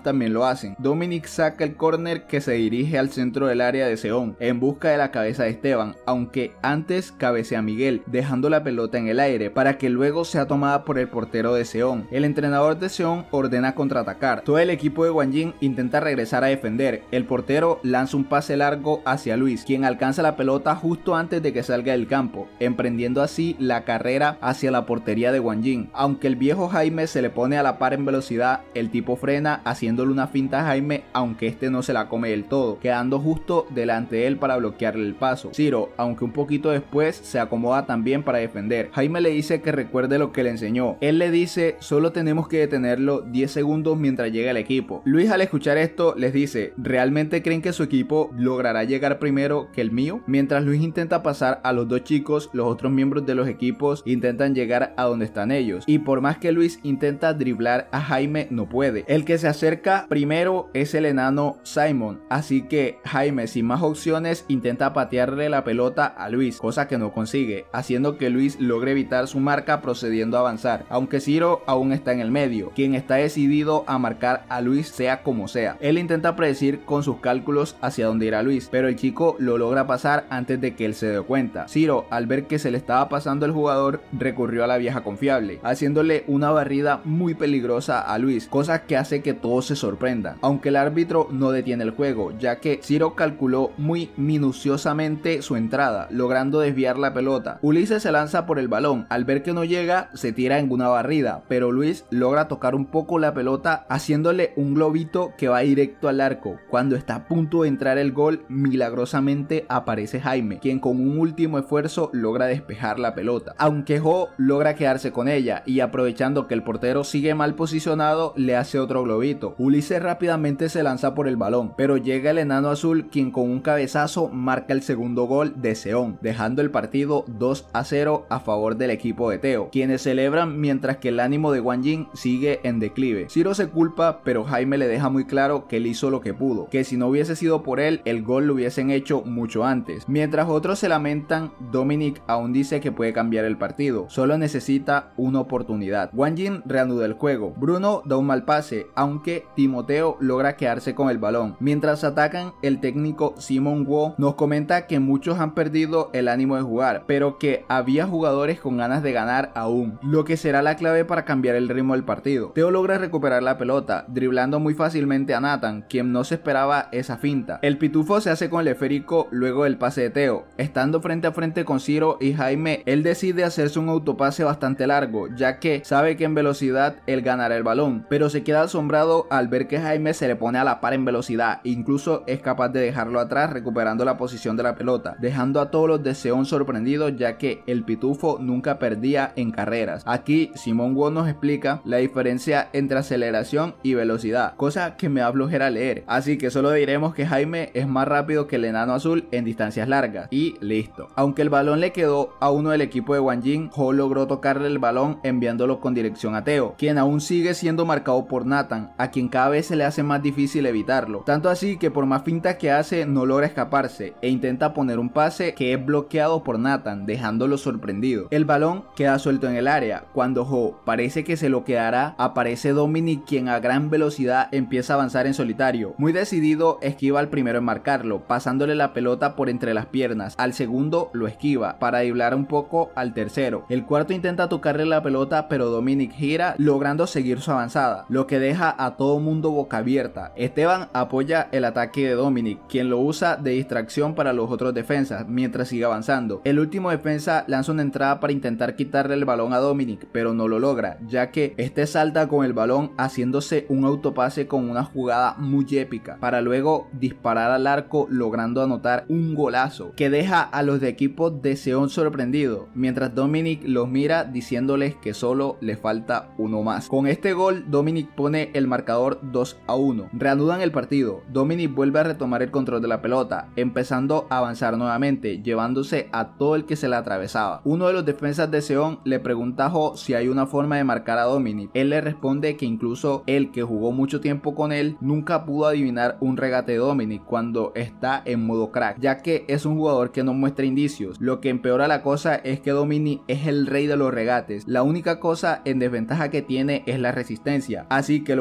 también lo hacen. Dominic saca el córner que se dirige al centro del área de Seón en busca de la cabeza de Esteban, aunque antes cabecea a Miguel, dejando la pelota en el aire para que luego sea tomada por el portero de Seón. El entrenador de Seón ordena contraatacar. Todo el equipo de Guanyin intenta regresar a defender. El portero lanza un pase largo hacia Luis, quien alcanza la pelota justo antes de que salga del campo, emprendiendo así la carrera hacia la portería de Guanyin. Aunque el viejo Jaime se le pone a la par en velocidad, el tipo frena haciéndole una finta a Jaime, aunque este no se la come del todo, quedando justo delante de él para bloquearle el paso. Ciro, aunque un poquito después, se acomoda también para defender. Jaime le dice que recuerde lo que le enseñó. Él le dice, solo tenemos que detenerlo 10 segundos mientras llega el equipo. Luis, al escuchar esto, les dice, ¿realmente creen que su equipo logrará llegar primero que el mío? Mientras Luis intenta pasar a los dos chicos, los otros miembros de los equipos intentan llegar a donde están ellos, y por más que Luis intenta driblar a Jaime, no puede. El que se acerca primero es el enano Simon, así que Jaime, sin más opciones, intenta patearle la pelota a Luis, cosa que no consigue, haciendo que Luis logre evitar su marca procediendo a avanzar, aunque Ciro aún está en el medio, quien está decidido a marcar a Luis sea como sea. Él intenta predecir con sus cálculos hacia dónde irá Luis, pero el chico lo logra pasar antes de que él se dé cuenta. Ciro, al ver que se le estaba pasando el jugador, recurrió a la vieja confiable, haciéndole una barrida muy peligrosa a Luis, cosa que hace que todos se sorprendan, aunque el árbitro no detiene el juego, ya que Ciro calculó muy minuciosamente su entrada, logrando desviar la pelota. Ulises se lanza por el balón, al ver que no llega, se tira en una barrida, pero Luis logra tocar un poco la pelota, haciéndole un globito que va directo al arco. Cuando está a punto de entrar el gol, milagrosamente aparece Jaime, quien con un último esfuerzo logra despejar la pelota, aunque Jo logra quedarse con ella, y aprovechando que el portero sigue mal posicionado, le hace otro globito. Ulises rápidamente se lanza por el balón, pero llega el enano azul, quien con un cabezazo marca el segundo gol de Seón, dejando el partido 2-0 a favor del equipo de Teo, quienes celebran mientras que el ánimo de Guanyin sigue en declive. Ciro se culpa, pero Jaime le deja muy claro que él hizo lo que pudo, que si no hubiese sido por él, el gol lo hubiesen hecho mucho antes. Mientras otros se lamentan, Dominic aún dice que puede cambiar el partido, solo necesita una oportunidad. Guanyin reanuda el juego. Bruno da un mal pase, aunque Timoteo logra quedarse con el balón. Mientras atacan, el técnico Simon Wo nos comenta que muchos han perdido el ánimo de jugar, pero que había jugadores con ganas de ganar aún, lo que será la clave para cambiar el ritmo del partido. Teo logra recuperar la pelota, driblando muy fácilmente a Nathan, quien no se esperaba esa finta. El pitufo se hace con el esférico luego del pase de Teo. Estando frente a frente con Ciro y Jaime, él decide hacerse un autopase bastante largo, ya que sabe que en velocidad él ganará el balón, pero se queda asombrado al ver que Jaime se le pone a la par en velocidad, incluso es capaz de dejarlo atrás recuperando la posición de la pelota, dejando a todos los de Seón sorprendidos, ya que el pitufo nunca perdía en carreras. Aquí Simón Wo nos explica la diferencia entre aceleración y velocidad, cosa que me da flojera leer, así que solo diremos que Jaime es más rápido que el enano azul en distancias largas, y listo. Aunque el balón le quedó a uno del equipo de Guanyin, Jo logró tocarle el balón enviándolo con dirección a Teo, quien aún sigue siendo marcado por Nathan, a quien cada vez se le hace más difícil evitarlo, tanto así que por más fintas que hace no logra escaparse e intenta poner un pase que es bloqueado por Nathan, dejándolo sorprendido. El balón queda suelto en el área. Cuando Jo parece que se lo quedará, aparece Dominic, quien a gran velocidad empieza a avanzar en solitario. Muy decidido, esquiva al primero en marcarlo, pasándole la pelota por entre las piernas. Al segundo lo esquiva para driblar un poco al tercero. El cuarto intenta tocarle la pelota, pero Dominic gira, logrando seguir su avanzada, lo que deja a todo mundo boca abierta. Esteban apoya el ataque de Dominic, quien lo usa de distracción para los otros defensas mientras sigue avanzando. El último defensa lanza una entrada para intentar quitarle el balón a Dominic, pero no lo logra, ya que este salta con el balón haciéndose un autopase con una jugada muy épica, para luego disparar al arco, logrando anotar un golazo que deja a los de equipo de Seón sorprendidos, mientras Dominic los mira diciéndoles que solo le falta uno más. Con este gol, Dominic pone el marcador 2-1. Reanudan el partido. Dominic vuelve a retomar el control de la pelota, empezando a avanzar nuevamente, llevándose a todo el que se le atravesaba. Uno de los defensas de Seón le pregunta a Jo si hay una forma de marcar a Dominic. Él le responde que incluso él, que jugó mucho tiempo con él, nunca pudo adivinar un regate de Dominic cuando está en modo crack, ya que es un jugador que no muestra indicios. Lo que empeora la cosa es que Dominic es el rey de los regates. La única cosa en desventaja que tiene es la resistencia, así que lo único que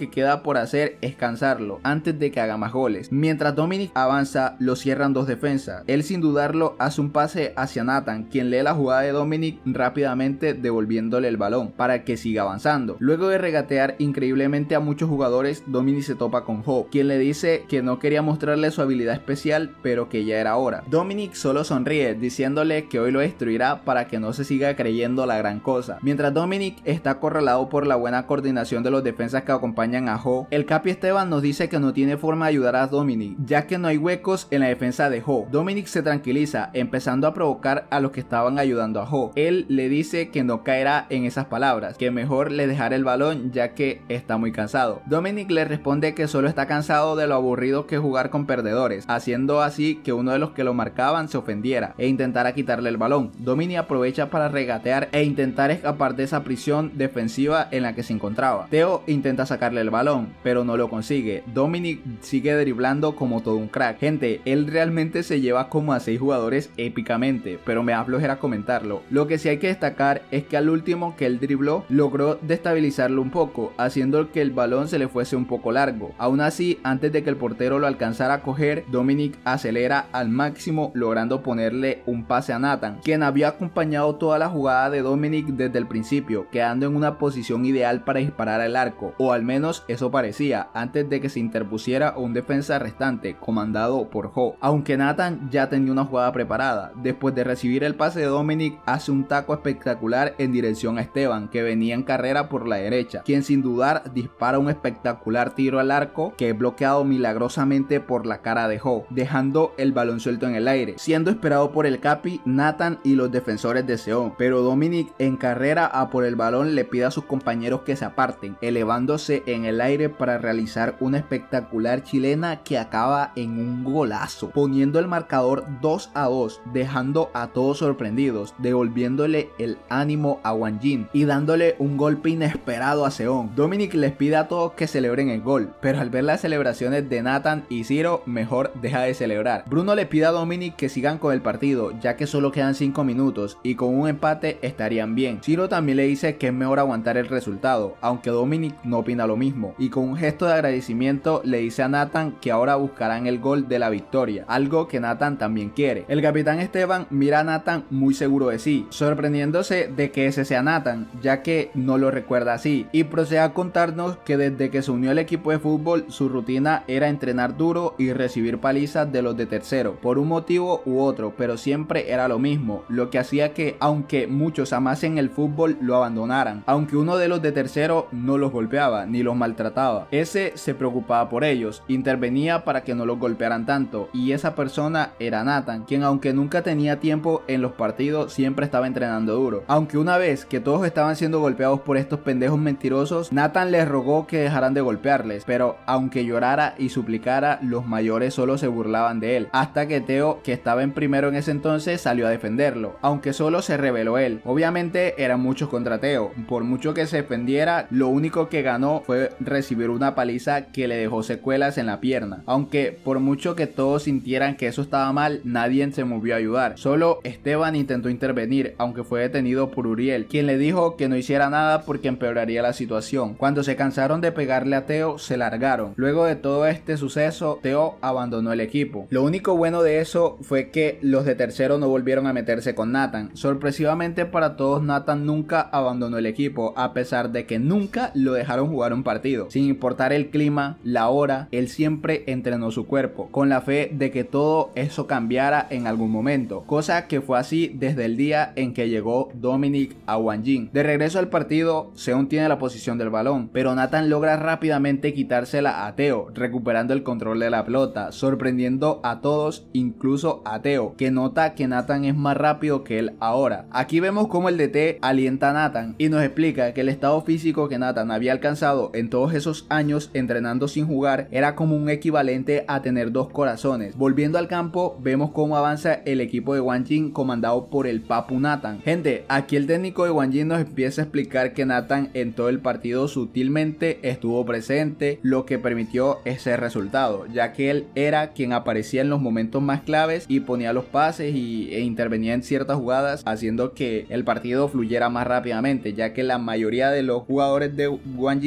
que queda por hacer es cansarlo antes de que haga más goles. Mientras Dominic avanza, lo cierran dos defensas. Él sin dudarlo hace un pase hacia Nathan, quien lee la jugada de Dominic rápidamente devolviéndole el balón para que siga avanzando. Luego de regatear increíblemente a muchos jugadores, Dominic se topa con Ho, quien le dice que no quería mostrarle su habilidad especial, pero que ya era hora. Dominic solo sonríe, diciéndole que hoy lo destruirá para que no se siga creyendo la gran cosa. Mientras Dominic está acorralado por la buena coordinación de los defensas que acompañan a Ho, el Capi Esteban nos dice que no tiene forma de ayudar a Dominic, ya que no hay huecos en la defensa de Ho. Dominic se tranquiliza, empezando a provocar a los que estaban ayudando a Ho. Él le dice que no caerá en esas palabras, que mejor le dejará el balón ya que está muy cansado. Dominic le responde que solo está cansado de lo aburrido que es jugar con perdedores, haciendo así que uno de los que lo marcaban se ofendiera e intentara quitarle el balón. Dominic aprovecha para regatear e intentar escapar de esa prisión defensiva en la que se encontraba. Theo intenta sacarle el balón, pero no lo consigue. Dominic sigue driblando como todo un crack. Gente, él realmente se lleva como a 6 jugadores épicamente, pero me da flojera comentarlo. Lo que sí hay que destacar es que al último que él dribló, logró destabilizarlo un poco, haciendo que el balón se le fuese un poco largo. Aún así, antes de que el portero lo alcanzara a coger, Dominic acelera al máximo, logrando ponerle un pase a Nathan, quien había acompañado toda la jugada de Dominic desde el principio, quedando en una posición ideal para disparar al arco, o al menos eso parecía, antes de que se interpusiera un defensa restante, comandado por Ho. Aunque Nathan ya tenía una jugada preparada, después de recibir el pase de Dominic, hace un taco espectacular en dirección a Esteban, que venía en carrera por la derecha, quien sin dudar dispara un espectacular tiro al arco, que es bloqueado milagrosamente por la cara de Ho, dejando el balón suelto en el aire, siendo esperado por el Capi, Nathan y los defensores de Seón, pero Dominic en carrera a por el balón le pide a sus compañeros que se aparten, elevándose en el aire para realizar una espectacular chilena que acaba en un golazo, poniendo el marcador 2-2, dejando a todos sorprendidos, devolviéndole el ánimo a Wang Jin y dándole un golpe inesperado a Seón. Dominic les pide a todos que celebren el gol, pero al ver las celebraciones de Nathan y Ciro, mejor deja de celebrar. Bruno le pide a Dominic que sigan con el partido, ya que solo quedan 5 minutos y con un empate estarían bien. Ciro también le dice que es mejor aguantar el resultado, aunque Dominic no opina lo mismo, y con un gesto de agradecimiento le dice a Nathan que ahora buscarán el gol de la victoria, algo que Nathan también quiere. El capitán Esteban mira a Nathan muy seguro de sí, sorprendiéndose de que ese sea Nathan, ya que no lo recuerda así, y procede a contarnos que desde que se unió al equipo de fútbol su rutina era entrenar duro y recibir palizas de los de tercero, por un motivo u otro, pero siempre era lo mismo, lo que hacía que aunque muchos amasen el fútbol lo abandonaran, aunque uno de los de tercero no los golpeaba ni los maltrataba, ese se preocupaba por ellos, intervenía para que no los golpearan tanto, y esa persona era Nathan, quien aunque nunca tenía tiempo en los partidos siempre estaba entrenando duro. Aunque una vez que todos estaban siendo golpeados por estos pendejos mentirosos, Nathan les rogó que dejaran de golpearles, pero aunque llorara y suplicara, los mayores solo se burlaban de él, hasta que Theo, que estaba en primero en ese entonces, salió a defenderlo, aunque solo se rebeló él. Obviamente eran muchos contra Theo, por mucho que se defendiera, lo único que ganó fue recibir una paliza que le dejó secuelas en la pierna, aunque por mucho que todos sintieran que eso estaba mal, nadie se movió a ayudar, solo Esteban intentó intervenir, aunque fue detenido por Uriel, quien le dijo que no hiciera nada porque empeoraría la situación. Cuando se cansaron de pegarle a Theo, se largaron. Luego de todo este suceso, Theo abandonó el equipo. Lo único bueno de eso fue que los de tercero no volvieron a meterse con Nathan. Sorpresivamente para todos, Nathan nunca abandonó el equipo, a pesar de que nunca lo dejaron jugar un partido. Sin importar el clima, la hora, él siempre entrenó su cuerpo, con la fe de que todo eso cambiara en algún momento, cosa que fue así desde el día en que llegó Dominic a Wang Jin. De regreso al partido, Seón tiene la posición del balón, pero Nathan logra rápidamente quitársela a Theo, recuperando el control de la pelota, sorprendiendo a todos, incluso a Theo, que nota que Nathan es más rápido que él ahora. Aquí vemos cómo el DT alienta a Nathan y nos explica que el estado físico que Nathan había alcanzado en todos esos años entrenando sin jugar era como un equivalente a tener 2 corazones. Volviendo al campo, vemos cómo avanza el equipo de Wang Jin comandado por el Papu Nathan. Gente, aquí el técnico de Wang Jin nos empieza a explicar que Nathan en todo el partido sutilmente estuvo presente, lo que permitió ese resultado, ya que él era quien aparecía en los momentos más claves y ponía los pases e intervenía en ciertas jugadas, haciendo que el partido fluyera más rápidamente, ya que la mayoría de los jugadores de Wang Jin estaban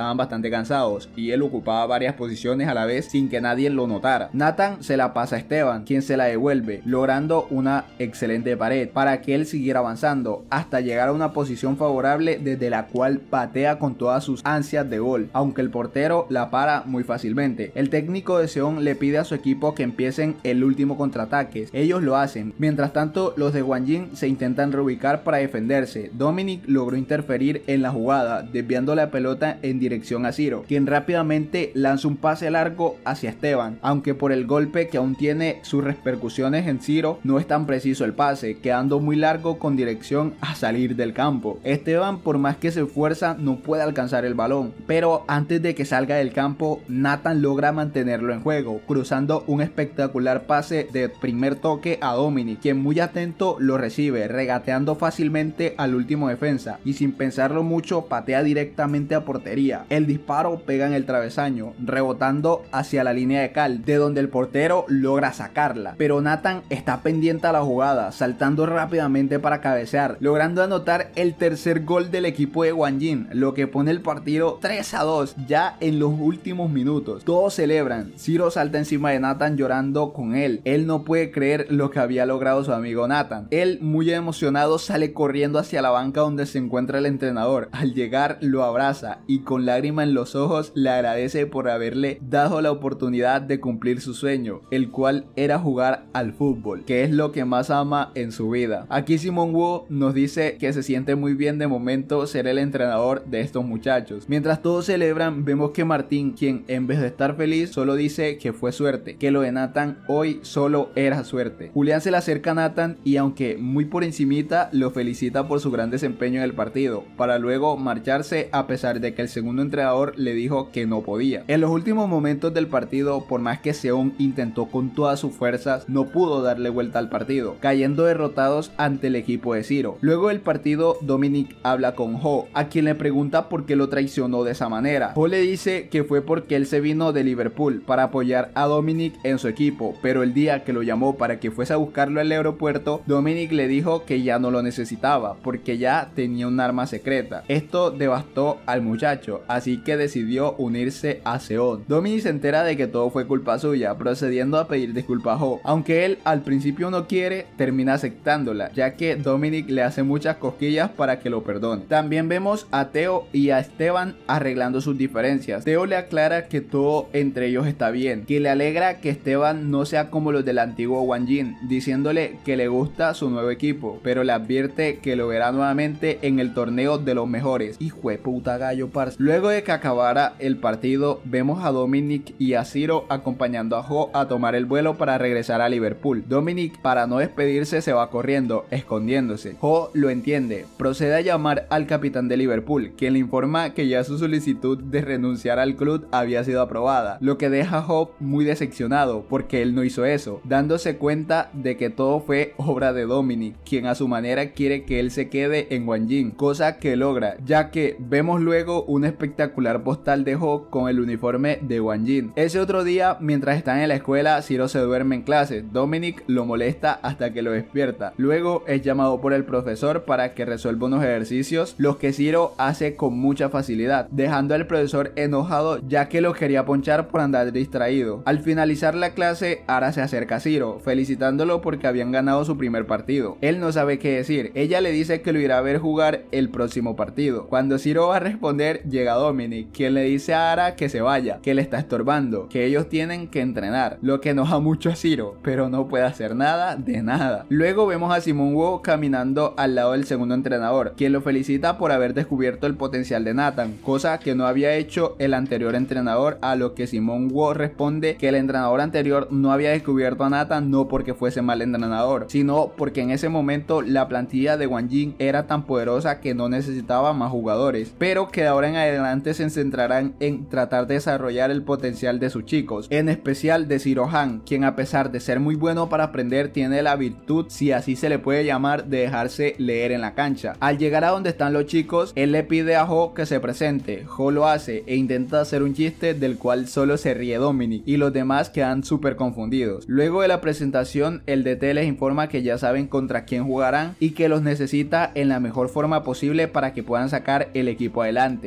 estaban bastante cansados y él ocupaba varias posiciones a la vez sin que nadie lo notara. Nathan se la pasa a Esteban, quien se la devuelve, logrando una excelente pared para que él siguiera avanzando hasta llegar a una posición favorable desde la cual patea con todas sus ansias de gol, aunque el portero la para muy fácilmente. El técnico de Seón le pide a su equipo que empiecen el último contraataque. Ellos lo hacen. Mientras tanto, los de Hwangin se intentan reubicar para defenderse. Dominic logró interferir en la jugada, desviando la pelota en dirección a Ciro, quien rápidamente lanza un pase largo hacia Esteban, aunque por el golpe que aún tiene sus repercusiones en Ciro, no es tan preciso el pase, quedando muy largo con dirección a salir del campo. Esteban, por más que se esfuerza, no puede alcanzar el balón, pero antes de que salga del campo, Nathan logra mantenerlo en juego, cruzando un espectacular pase de primer toque a Dominic, quien muy atento lo recibe, regateando fácilmente al último defensa y sin pensarlo mucho patea directamente a portería. El disparo pega en el travesaño, rebotando hacia la línea de cal, de donde el portero logra sacarla, pero Nathan está pendiente a la jugada, saltando rápidamente para cabecear, logrando anotar el tercer gol del equipo de Hwangin, lo que pone el partido 3-2 ya en los últimos minutos. Todos celebran. Ciro salta encima de Nathan llorando con él. Él no puede creer lo que había logrado su amigo Nathan. Él, muy emocionado, sale corriendo hacia la banca donde se encuentra el entrenador. Al llegar lo abraza y con lágrima en los ojos le agradece por haberle dado la oportunidad de cumplir su sueño, el cual era jugar al fútbol, que es lo que más ama en su vida. Aquí Simon Woo nos dice que se siente muy bien de momento ser el entrenador de estos muchachos. Mientras todos celebran, vemos que Martín, quien en vez de estar feliz, solo dice que fue suerte, que lo de Nathan hoy solo era suerte. Julián se le acerca a Nathan y aunque muy por encimita, lo felicita por su gran desempeño en el partido, para luego marcharse a pesar de que el segundo entrenador le dijo que no podía. En los últimos momentos del partido, por más que Seón intentó con todas sus fuerzas, no pudo darle vuelta al partido, cayendo derrotados ante el equipo de Ciro. Luego del partido, Dominic habla con Ho, a quien le pregunta por qué lo traicionó de esa manera. Ho le dice que fue porque él se vino de Liverpool para apoyar a Dominic en su equipo, pero el día que lo llamó para que fuese a buscarlo al aeropuerto, Dominic le dijo que ya no lo necesitaba porque ya tenía un arma secreta. Esto devastó al muchacho, así que decidió unirse a Seón. Dominic se entera de que todo fue culpa suya, procediendo a pedir disculpas a Ho. Aunque él al principio no quiere, termina aceptándola, ya que Dominic le hace muchas cosquillas para que lo perdone. También vemos a Theo y a Esteban arreglando sus diferencias. Theo le aclara que todo entre ellos está bien, que le alegra que Esteban no sea como los del antiguo Hwangin, diciéndole que le gusta su nuevo equipo, pero le advierte que lo verá nuevamente en el torneo de los mejores. Hijo de puta gallo, parce. Luego de que acabara el partido, vemos a Dominic y a Ciro acompañando a Ho a tomar el vuelo para regresar a Liverpool. Dominic, para no despedirse, se va corriendo, escondiéndose. Ho lo entiende, procede a llamar al capitán de Liverpool, quien le informa que ya su solicitud de renunciar al club había sido aprobada, lo que deja a Ho muy decepcionado porque él no hizo eso, dándose cuenta de que todo fue obra de Dominic, quien a su manera quiere que él se quede en Hwangin, cosa que logra, ya que vemos luego una espectacular postal de Ho con el uniforme de Hwangin. Ese otro día, mientras están en la escuela, Ciro se duerme en clase. Dominic lo molesta hasta que lo despierta. Luego es llamado por el profesor para que resuelva unos ejercicios, los que Ciro hace con mucha facilidad, dejando al profesor enojado ya que lo quería ponchar por andar distraído. Al finalizar la clase, Ara se acerca a Ciro, felicitándolo porque habían ganado su primer partido. Él no sabe qué decir. Ella le dice que lo irá a ver jugar el próximo partido. Cuando Ciro va a responder, llega Dominic, quien le dice a Ara que se vaya, que le está estorbando, que ellos tienen que entrenar, lo que enoja mucho a Ciro, pero no puede hacer nada de nada. Luego vemos a Simon Woo caminando al lado del segundo entrenador, quien lo felicita por haber descubierto el potencial de Nathan, cosa que no había hecho el anterior entrenador, a lo que Simon Woo responde que el entrenador anterior no había descubierto a Nathan no porque fuese mal entrenador, sino porque en ese momento la plantilla de Hwangin era tan poderosa que no necesitaba más jugadores, pero que de ahora en adelante se centrarán en tratar de desarrollar el potencial de sus chicos, en especial de Ciro Han, quien a pesar de ser muy bueno para aprender tiene la virtud, si así se le puede llamar, de dejarse leer en la cancha. Al llegar a donde están los chicos, él le pide a Ho que se presente. Ho lo hace e intenta hacer un chiste del cual solo se ríe Dominic y los demás quedan súper confundidos. Luego de la presentación, el DT les informa que ya saben contra quién jugarán y que los necesita en la mejor forma posible para que puedan sacar el equipo adelante. Él les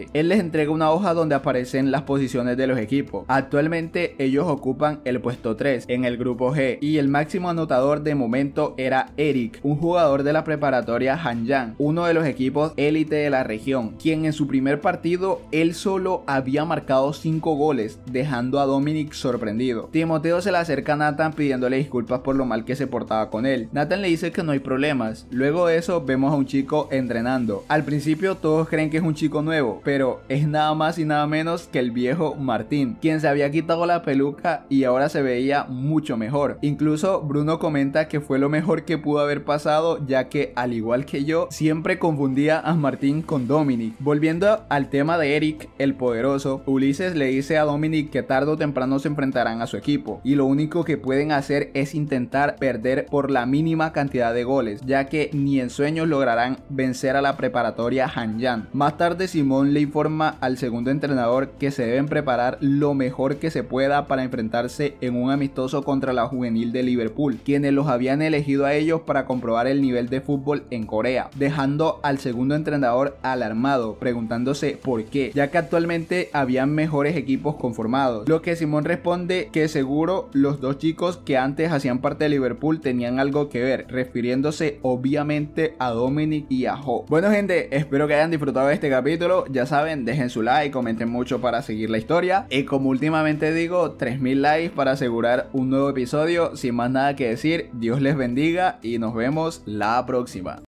entrega una hoja donde aparecen las posiciones de los equipos. Actualmente ellos ocupan el puesto 3 en el grupo G y el máximo anotador de momento era Eric, un jugador de la preparatoria Hanyang, uno de los equipos élite de la región, quien en su primer partido él solo había marcado 5 goles, dejando a Dominic sorprendido. Timoteo se le acerca a Nathan pidiéndole disculpas por lo mal que se portaba con él. Nathan le dice que no hay problemas. Luego de eso vemos a un chico entrenando. Al principio todos creen que es un chico nuevo, pero es nada más y nada menos que el viejo Martín, quien se había quitado la peluca y ahora se veía mucho mejor. Incluso Bruno comenta que fue lo mejor que pudo haber pasado, ya que al igual que yo siempre confundía a Martín con Dominic. Volviendo al tema de Eric el poderoso, Ulises le dice a Dominic que tarde o temprano se enfrentarán a su equipo y lo único que pueden hacer es intentar perder por la mínima cantidad de goles, ya que ni en sueños lograrán vencer a la preparatoria Hanyang. Más tarde Simón le informa al segundo entrenador que se deben preparar lo mejor que se pueda para enfrentarse en un amistoso contra la juvenil de Liverpool, quienes los habían elegido a ellos para comprobar el nivel de fútbol en Corea, dejando al segundo entrenador alarmado, preguntándose por qué, ya que actualmente habían mejores equipos conformados, lo que Simón responde que seguro los dos chicos que antes hacían parte de Liverpool tenían algo que ver, refiriéndose obviamente a Dominic y a Jo. Bueno gente, espero que hayan disfrutado de este capítulo, ya saben, dejen su like, comenten mucho para seguir la historia y como últimamente digo, 3000 likes para asegurar un nuevo episodio. Sin más nada que decir, Dios les bendiga y nos vemos la próxima.